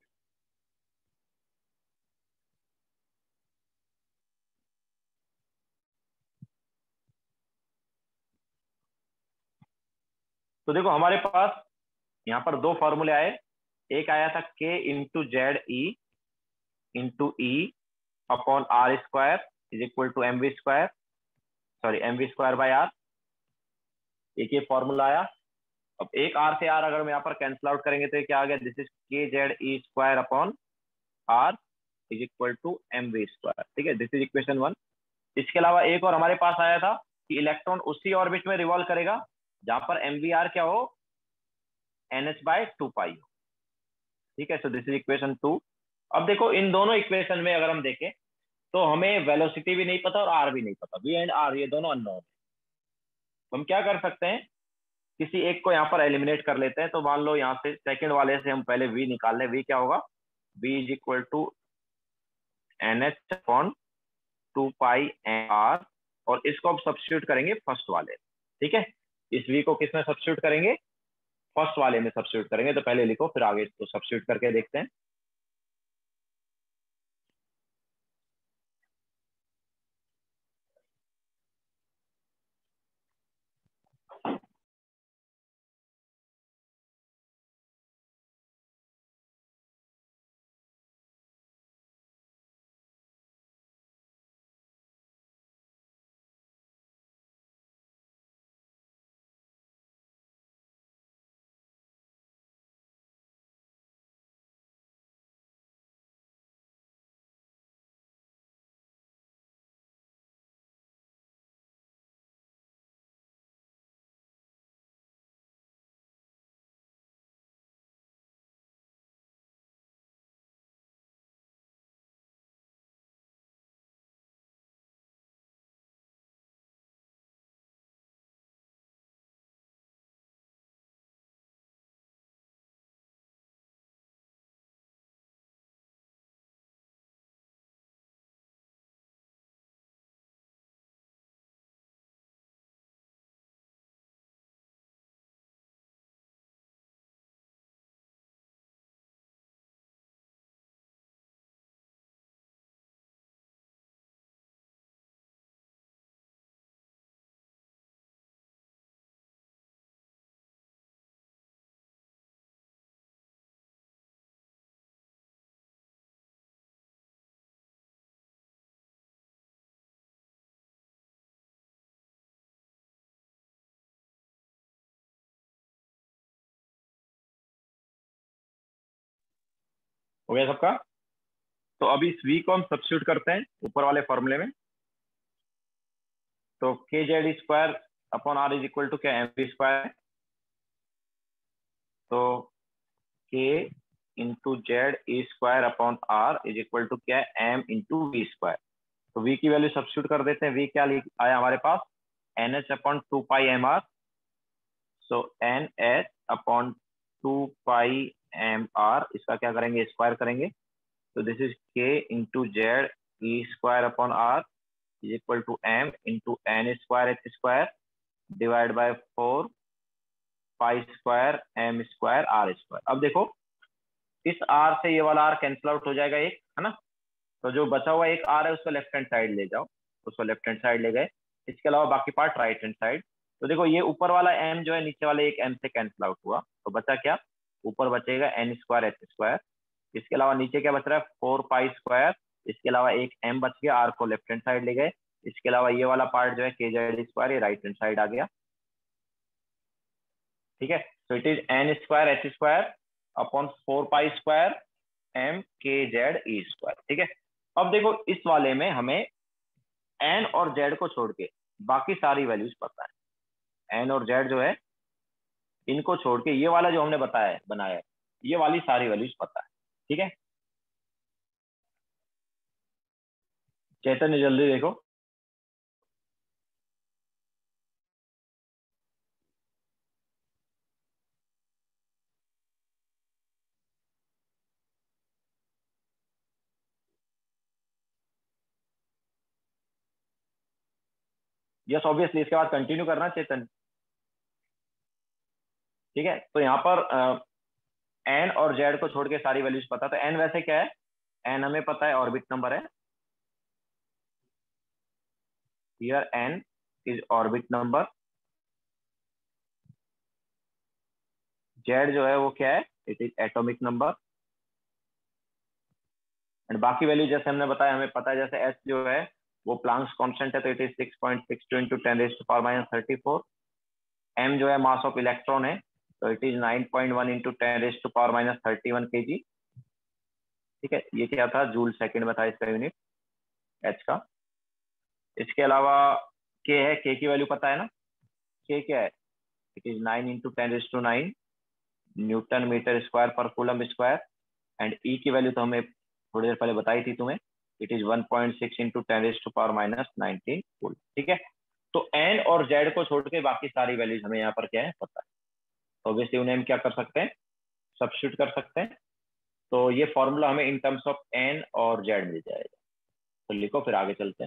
तो देखो हमारे पास यहाँ पर दो फॉर्मूले आए। एक आया था k into z e into e upon r square is equal to m v square, sorry m v square by r. एक ये फॉर्मूला आया। अब एक आर से आर अगर हम यहाँ पर कैंसिल आउट करेंगे तो ये क्या आ गया, this is k z e square upon r is equal to m v square. ठीक है, दिस इज इक्वेशन वन। इसके अलावा एक और हमारे पास आया था कि इलेक्ट्रॉन उसी ऑर्बिट में रिवॉल्व करेगा जहां पर एम वी आर क्या हो, n h by two pi हो। ठीक है, so this is equation two. अब देखो इन दोनों इक्वेशन में अगर हम देखें तो हमें वेलोसिटी भी नहीं पता और आर भी नहीं पता, वी एंड आर ये दोनों अननोन है। तो हम क्या कर सकते हैं, किसी एक को यहाँ पर एलिमिनेट कर लेते हैं। तो मान लो यहाँ से सेकंड वाले से हम पहले वी निकाल लें। वी क्या होगा, v is equal to n h upon two pi n r, और इसको अब सब्स्टिट्यूट करेंगे फर्स्ट वाले। ठीक है, इस वी को किस में सब्स्टिट्यूट करेंगे, फर्स्ट वाले में सब्स्टिट्यूट करेंगे। तो पहले लिखो फिर आगे इसको सब्स्टिट्यूट करके देखते हैं। हो गया सबका। तो अभी इस वी को हम सब्स्टिट्यूट करते हैं ऊपर वाले फॉर्मूले में। तो k z square upon r is equal to क्या, एम वी स्क्वायर। तो k into z e square upon r is equal to क्या, एम इंटू वी स्क्वायर। तो वी की वैल्यू सब्स्टिट्यूट कर देते हैं। वी क्या आया हमारे पास, n h upon two pi m r. So n h upon two pi m r, इसका क्या करेंगे, स्क्वायर करेंगे। तो this is k into z e square upon r is equal to m into n square h square divide by four pi square m square r square. अब देखो इस are से ये वाला आर कैंसिल आउट हो जाएगा एक, है ना। तो जो बचा हुआ एक आर है उसको लेफ्ट हैंड साइड ले जाओ, उसको लेफ्ट हैंड साइड ले गए। इसके अलावा बाकी पार्ट राइट हैंड साइड। तो देखो ये ऊपर वाला एम जो है नीचे वाले एक एम से कैंसिल आउट हुआ, तो बचा क्या, ऊपर बचेगा एन स्क्वायर एच स्क्वायर। इसके अलावा नीचे क्या बच रहा है, फोर पाई स्क्वायर। इसके अलावा एक एम बच गया, आर को लेफ्ट हैंड साइड ले गए। इसके अलावा ये वाला पार्ट जो है के जेड स्क्वायर, ये राइट हैंड साइड आ गया। ठीक है, तो it is n square h square upon four pi square m k z e square. ठीक है, अब देखो इस वाले में हमें एन और जेड को छोड़ के बाकी सारी वैल्यूज पता है। एन और जेड जो है इनको छोड़ के ये वाला जो हमने बताया है, बनाया है, ये वाली सारी वैल्यूज पता है। ठीक है, चैतन्य जल्दी देखो। यस ऑब्वियसली, इसके बाद कंटिन्यू करना चेतन। ठीक है, तो यहाँ पर एन और जेड को छोड़ के सारी वैल्यूज पता, तो एन वैसे क्या है, एन हमें पता है ऑर्बिट नंबर है, here n is orbit number, z जो है वो क्या है, it is atomic number, and बाकी वैल्यू जैसे हमने बताया हमें पता है, जैसे एच जो है वो प्लांक्स कांस्टेंट है तो इट इज 6.62 इंटू 10⁻⁻34। एम जो है मास ऑफ इलेक्ट्रॉन है तो इट इज 9.1 इंटू 10⁻31 kg। ठीक है, ये क्या था, जूल सेकंड में था इसका यूनिट एच का। इसके अलावा के है, के की वैल्यू पता है ना, के क्या है, it is 9 into 10⁹ newton metre square पर कूलम स्क्वायर, एंड ई की वैल्यू तो हमें थोड़ी देर पहले बताई थी तुम्हें, इट इज 1.6 इंटू 10⁻⁻19 कूलम। ठीक है, तो एन और जेड को छोड़ के बाकी सारी वैल्यूज हमें यहाँ पर क्या है पता है, तो ऑब्वियसली उन्हें हम क्या कर सकते हैं, सब्स्टिट्यूट कर सकते हैं। तो ये फॉर्मूला हमें इन टर्म्स ऑफ एन और जेड मिल जाएगा। तो लिखो, फिर आगे चलते हैं।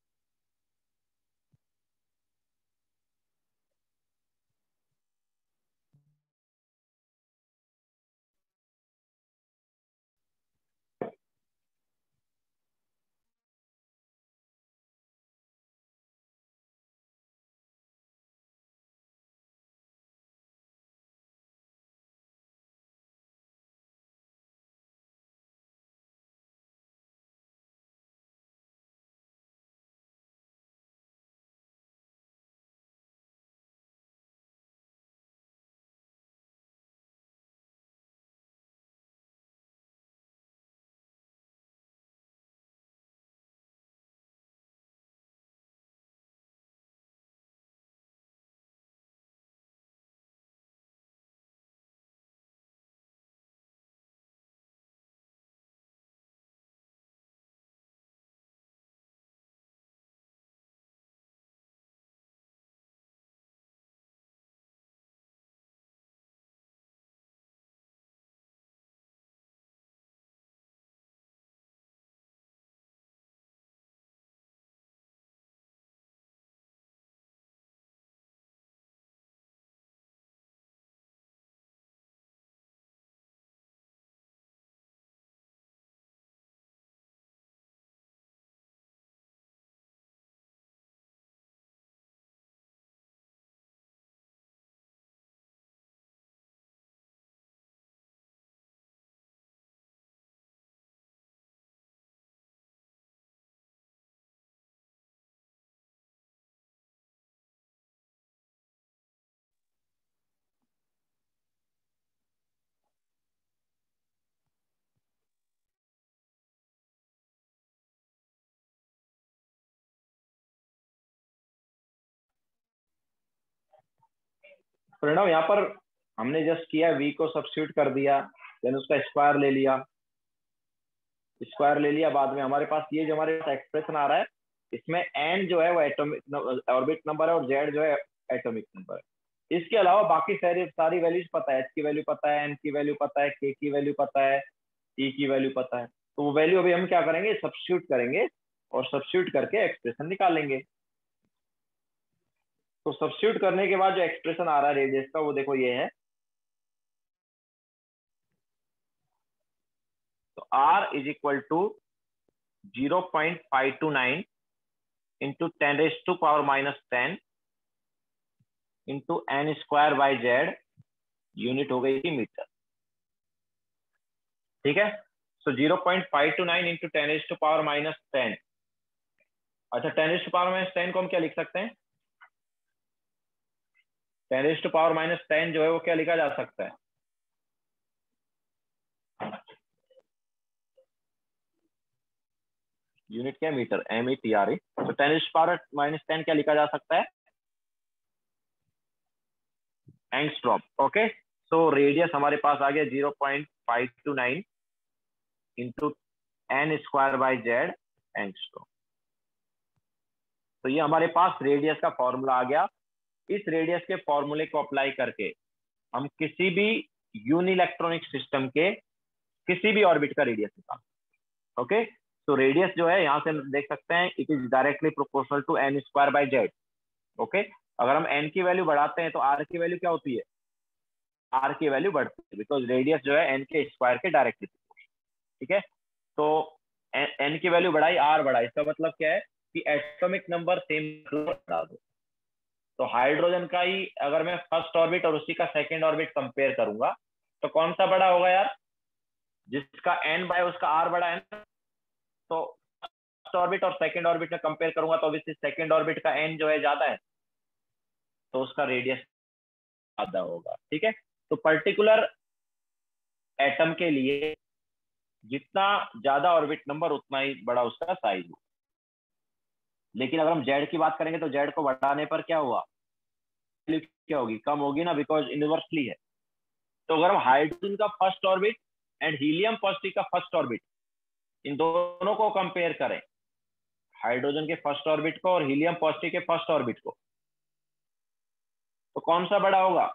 प्रणव, यहाँ पर हमने जस्ट किया, वी को सब्स्टिट्यूट कर दिया, देन उसका स्क्वायर ले लिया, स्क्वायर ले लिया, बाद में हमारे पास ये जो हमारे पास एक्सप्रेशन आ रहा है, इसमें एन जो है वो एटॉमिक ऑर्बिट नंबर है और जेड जो है एटॉमिक नंबर है। इसके अलावा बाकी सारी सारी वैल्यूज पता है, एच की वैल्यू पता है, एन की वैल्यू पता है, के की वैल्यू पता है, ई की वैल्यू पता है। तो वो वैल्यू अभी हम क्या करेंगे, सब्स्टिट्यूट करेंगे और सब्स्टिट्यूट करके एक्सप्रेशन निकालेंगे। तो सब्स्टिट्यूट करने के बाद जो एक्सप्रेशन आ रहा है रेडियस का, वो देखो ये है, तो r is equal to 0.529 into 10⁻⁻10 into n square by z, unit हो गई थी मीटर। ठीक है, सो 0.529 इंटू 10⁻⁻10। अच्छा, 10⁻⁻10 को हम क्या लिख सकते हैं, 10⁻⁻10 जो है वो क्या लिखा जा सकता है, यूनिट क्या, मीटर, METRE। तो 10⁻⁻10 क्या लिखा जा सकता है, एंगस्ट्रॉम। ओके, सो रेडियस हमारे पास आ गया 0.529 into n square by z angstrom. तो ये हमारे पास रेडियस का फॉर्मूला आ गया। इस रेडियस के फॉर्मूले को अप्लाई करके हम किसी भी यूनिइलेक्ट्रॉनिक सिस्टम के किसी भी ऑर्बिट का रेडियस निकाल। ओके, तो रेडियस जो है यहाँ से देख सकते हैं, it is directly proportional to n square by z. Okay, अगर हम एन की वैल्यू बढ़ाते हैं तो आर की वैल्यू क्या होती है, आर की वैल्यू बढ़ती है, बिकॉज रेडियस जो है एन के स्क्वायर के डायरेक्टली। ठीक है, तो एन की वैल्यू बढ़ाई, आर बढ़ा, इसका मतलब क्या है कि एटॉमिक नंबर सेम बढ़ा दो। तो हाइड्रोजन का ही अगर मैं फर्स्ट ऑर्बिट और उसी का सेकेंड ऑर्बिट कंपेयर करूंगा तो कौन सा बड़ा होगा यार, जिसका एन बाय उसका आर बड़ा है ना। तो फर्स्ट ऑर्बिट और सेकेंड ऑर्बिट में कंपेयर करूंगा तो ऑब्वियसली सेकेंड ऑर्बिट का एन जो है ज्यादा है, तो उसका रेडियस ज्यादा होगा। ठीक है, तो पर्टिकुलर एटम के लिए जितना ज्यादा ऑर्बिट नंबर उतना ही बड़ा उसका साइज हो। लेकिन अगर हम जेड की बात करेंगे तो जेड को बढ़ाने पर क्या हुआ, क्या होगी, कम होगी ना, बिकॉज इनवर्सली है। तो अगर हम हाइड्रोजन का first orbit and helium positive का फर्स्ट ऑर्बिट इन दोनों को कंपेयर करें, हाइड्रोजन के फर्स्ट ऑर्बिट को और हीलियम पॉजिटिव के फर्स्ट ऑर्बिट को, तो कौन सा बड़ा होगा,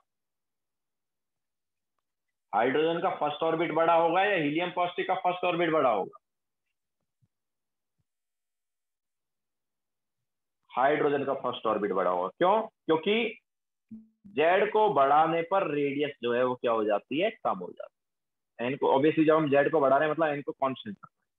हाइड्रोजन का फर्स्ट ऑर्बिट बड़ा होगा या हीलियम पॉजिटिव का फर्स्ट ऑर्बिट बड़ा होगा, हाइड्रोजन का फर्स्ट ऑर्बिट बड़ा होगा। क्यों, क्योंकि जेड को बढ़ाने पर रेडियस जो है वो क्या हो जाती है, कम हो जाती है। एन को ऑब्वियसली जब हम जेड को बढ़ा रहे हैं मतलब एन को कांस्टेंट,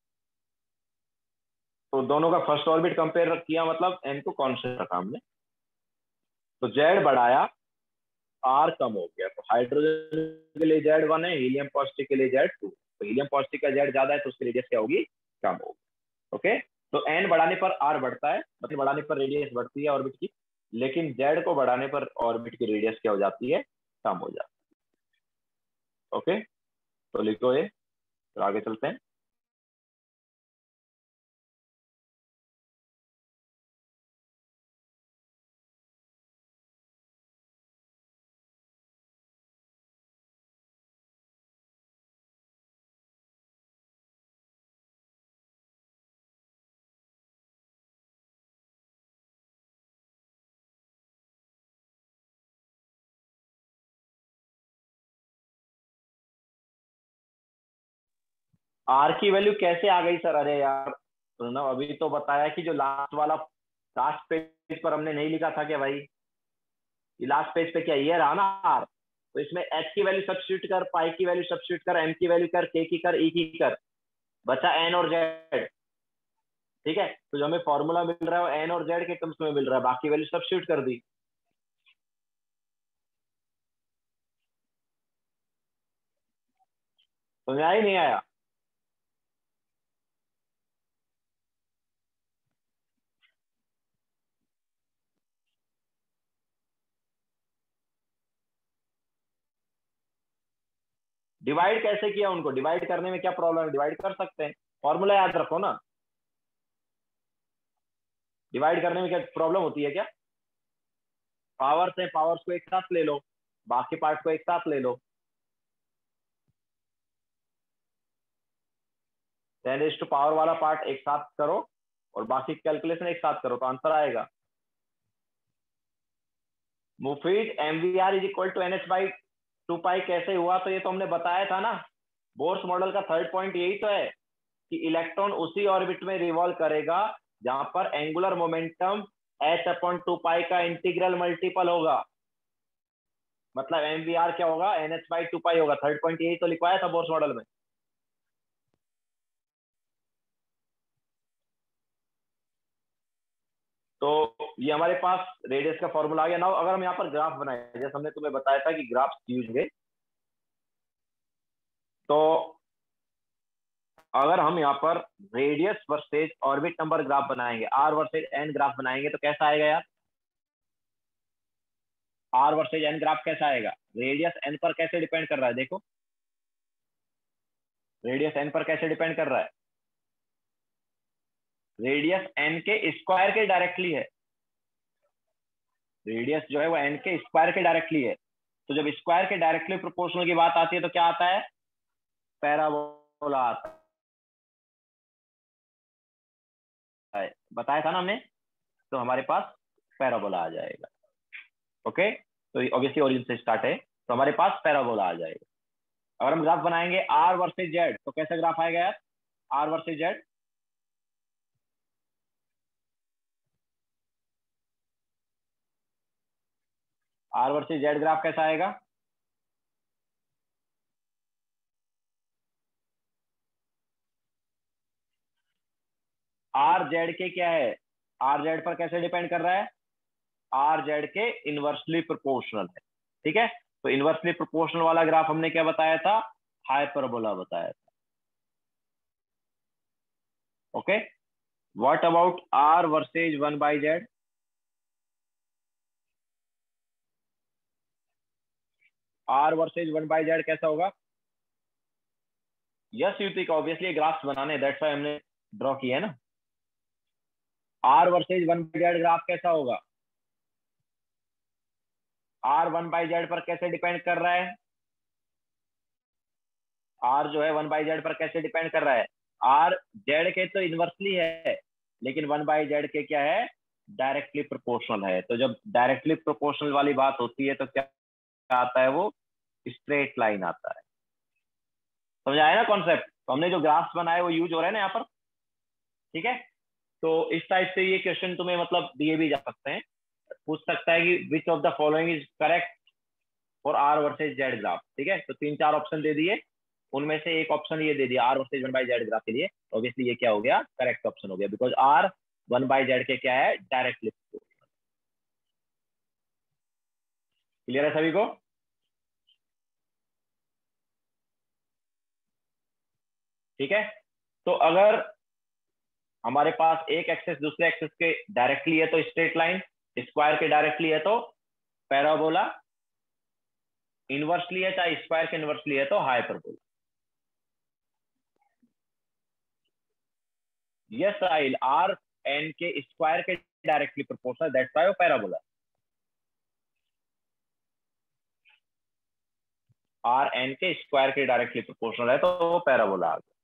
तो दोनों का फर्स्ट ऑर्बिट कंपेयर किया मतलब एन को कांस्टेंट रखा हमने, तो जेड बढ़ाया, आर कम हो गया। तो हाइड्रोजन के लिए जेड वन है, हीलियम पॉजिटिव के लिए जेड टू। तो हीलियम पॉजिटिव का जेड ज्यादा है तो उसकी रेडियस क्या होगी, कम होगी। ओके, तो एन बढ़ाने पर आर बढ़ता है, मतलब बढ़ाने पर रेडियस बढ़ती है ऑर्बिट की, लेकिन जेड को बढ़ाने पर ऑर्बिट की रेडियस क्या हो जाती है, कम हो जाती है। ओके, तो लिखो ये, तो आगे चलते हैं। आर की वैल्यू कैसे आ गई सर, अरे यार सुनो, अभी तो बताया कि जो लास्ट वाला, लास्ट पेज पर हमने नहीं लिखा था क्या भाई, ये लास्ट पेज पे क्या ये रहा ना आर, तो इसमें एच की वैल्यू सब्स्टिट्यूट कर, पाई की वैल्यू सब्स्टिट्यूट कर, एम की वैल्यू कर, के की कर, ई की कर, बचा एन और जेड। ठीक है, तो जो हमें फॉर्मूला मिल रहा है वो एन और जेड के टर्म्स में मिल रहा है, बाकी वैल्यू सब्स्टिट्यूट कर दी। समझ आया ही नहीं आया, डिवाइड कैसे किया उनको, डिवाइड करने में क्या प्रॉब्लम है, डिवाइड कर सकते हैं, फॉर्मूला याद रखो ना। डिवाइड करने में क्या प्रॉब्लम होती है क्या, पावर्स है, पावर्स को एक साथ ले लो, बाकी पार्ट को एक साथ ले लो, 10 वाला पार्ट एक साथ करो और बाकी कैलकुलेशन एक साथ करो तो आंसर आएगा। Mufeed m v r is equal to n h by 2 pi कैसे हुआ, तो ये तो हमने बताया था ना, बोर्स मॉडल का थर्ड पॉइंट यही तो है कि इलेक्ट्रॉन उसी ऑर्बिट में रिवॉल्व करेगा जहां पर एंगुलर मोमेंटम h/2 पाई का इंटीग्रल मल्टीपल होगा। मतलब एमवीआर क्या होगा, NH/2 पाई होगा, थर्ड पॉइंट यही तो लिखवाया था बोर्स मॉडल में। तो ये हमारे पास रेडियस का फॉर्मूला आ गया। नाउ अगर हम यहाँ पर ग्राफ बनाए, जैसे हमने तुम्हें बताया था कि ग्राफ यूज होंगे, तो अगर हम यहाँ पर radius versus orbit number graph बनाएंगे, आर वर्सेज एन ग्राफ बनाएंगे, तो कैसा आएगा यार, आर वर्सेज एन ग्राफ कैसा आएगा, रेडियस एन पर कैसे डिपेंड कर रहा है, देखो रेडियस एन पर कैसे डिपेंड कर रहा है, रेडियस एन के स्क्वायर के डायरेक्टली है, रेडियस जो है वो एन के स्क्वायर के डायरेक्टली है। तो जब स्क्वायर के डायरेक्टली प्रोपोर्शनल की बात आती है तो क्या आता है, पैराबोला आता है, बताया था ना हमने, तो हमारे पास पैराबोला आ जाएगा। ओके, तो ऑब्वियसली ओरिजिन से स्टार्ट है तो हमारे पास पैराबोला आ जाएगा। अगर हम ग्राफ बनाएंगे आर वर्सेज जेड तो कैसा ग्राफ आएगा यार, R versus Z, R versus Z graph कैसा आएगा? आर जेड के क्या है, आर जेड पर कैसे डिपेंड कर रहा है? आर जेड के इनवर्सली प्रोपोर्शनल है। ठीक है, तो इनवर्सली प्रोपोर्शनल वाला ग्राफ हमने क्या बताया था? हाइपरबोला बताया था। Okay, what about R versus 1/z? R versus 1/z कैसा होगा? यस यूतिक, ऑब्वियसली ग्राफ्स बनाने, दैट्स व्हाई हमने ड्रॉ किया है ना। आर वर्सेज 1/z ग्राफ कैसा होगा? आर 1/z पर कैसे डिपेंड कर रहा है? आर जो है 1/z पर कैसे डिपेंड कर रहा है? आर जेड के तो इनवर्सली है, लेकिन 1/z के क्या है? डायरेक्टली प्रोपोर्शनल है। तो जब डायरेक्टली प्रोपोर्शनल वाली बात होती है तो क्या आता है? वो स्ट्रेट लाइन आता है। समझ आया ना कॉन्सेप्ट? तो हमने जो ग्राफ्स बनाए वो यूज हो रहा है ना यहाँ पर। ठीक है, तो इस टाइप से ये क्वेश्चन तुम्हें मतलब दिए भी जा सकते हैं। पूछ सकता है कि which of the following is correct for R versus Z graph. ठीक है, तो 3-4 ऑप्शन दे दिए, उनमें से एक ऑप्शन ये दे दिया आर वर्सेज 1/z ग्राफ के लिए। ऑब्वियसली ये क्या हो गया? करेक्ट ऑप्शन हो गया, बिकॉज आर 1/z के क्या है? डायरेक्टली। क्लियर है सभी को? ठीक है, तो अगर हमारे पास एक एक्सेस दूसरे एक्सेस के डायरेक्टली है तो स्ट्रेट लाइन, स्क्वायर के डायरेक्टली है तो पैराबोला, इनवर्सली है चाहे स्क्वायर के इनवर्सली है तो hyperbola. Yes Sahil, R N के स्क्वायर के डायरेक्टली प्रोपोर्शनल, दैट्स व्हाई वो पैराबोला। आर एन के स्क्वायर के डायरेक्टली प्रोपोर्शनल है तो वो पैराबोला आ गया।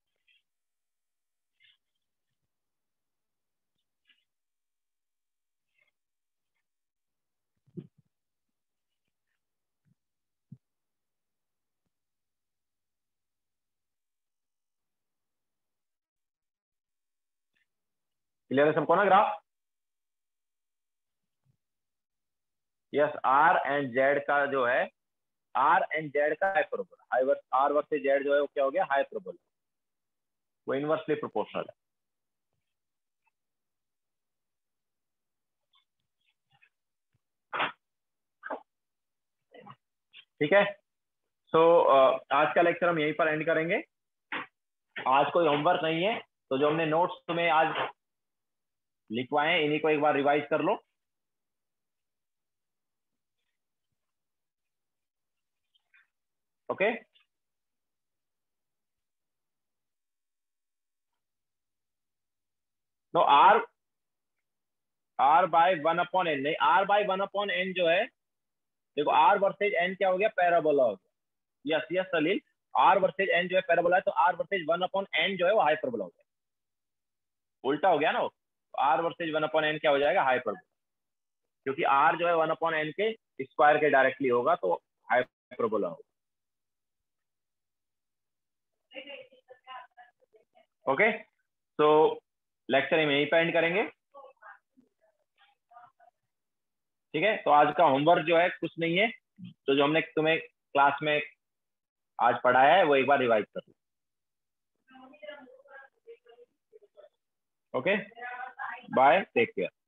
क्लियर है सबको ना graph? Yes, R and Z का जो है, आर एंड जेड का हाइपरबोला, आर वर्सेस जेड जो है वो क्या हो गया? हाइपरबोला, वो इनवर्सली प्रोपोर्शनल है। ठीक है, सो आज का लेक्चर हम यहीं पर एंड करेंगे। आज कोई होमवर्क नहीं है, तो जो हमने नोट्स तुम्हें आज लिखवाए हैं इन्हीं को एक बार रिवाइज कर लो। ओके, तो आर बाय 1/n नहीं, आर बाय 1/n जो है, देखो आर वर्सेज एन क्या हो गया? पैराबोला हो गया। Yes yes Salil, R versus N जो है पैराबोला है, तो आर वर्सेज 1/n जो है वो हाइपरबोला हो गया। उल्टा हो गया ना, आर वर्सेज 1/n क्या हो जाएगा? हाइपरबोला, क्योंकि आर जो है 1/n के स्क्वायर के डायरेक्टली होगा तो हाइपरबोला होगा। ओके, तो लेक्चर हम यहीं पे एंड करेंगे। ठीक है, तो आज का होमवर्क जो है कुछ नहीं है, तो जो हमने तुम्हें क्लास में आज पढ़ाया है वो एक बार रिवाइज कर लो। Okay, bye, take care.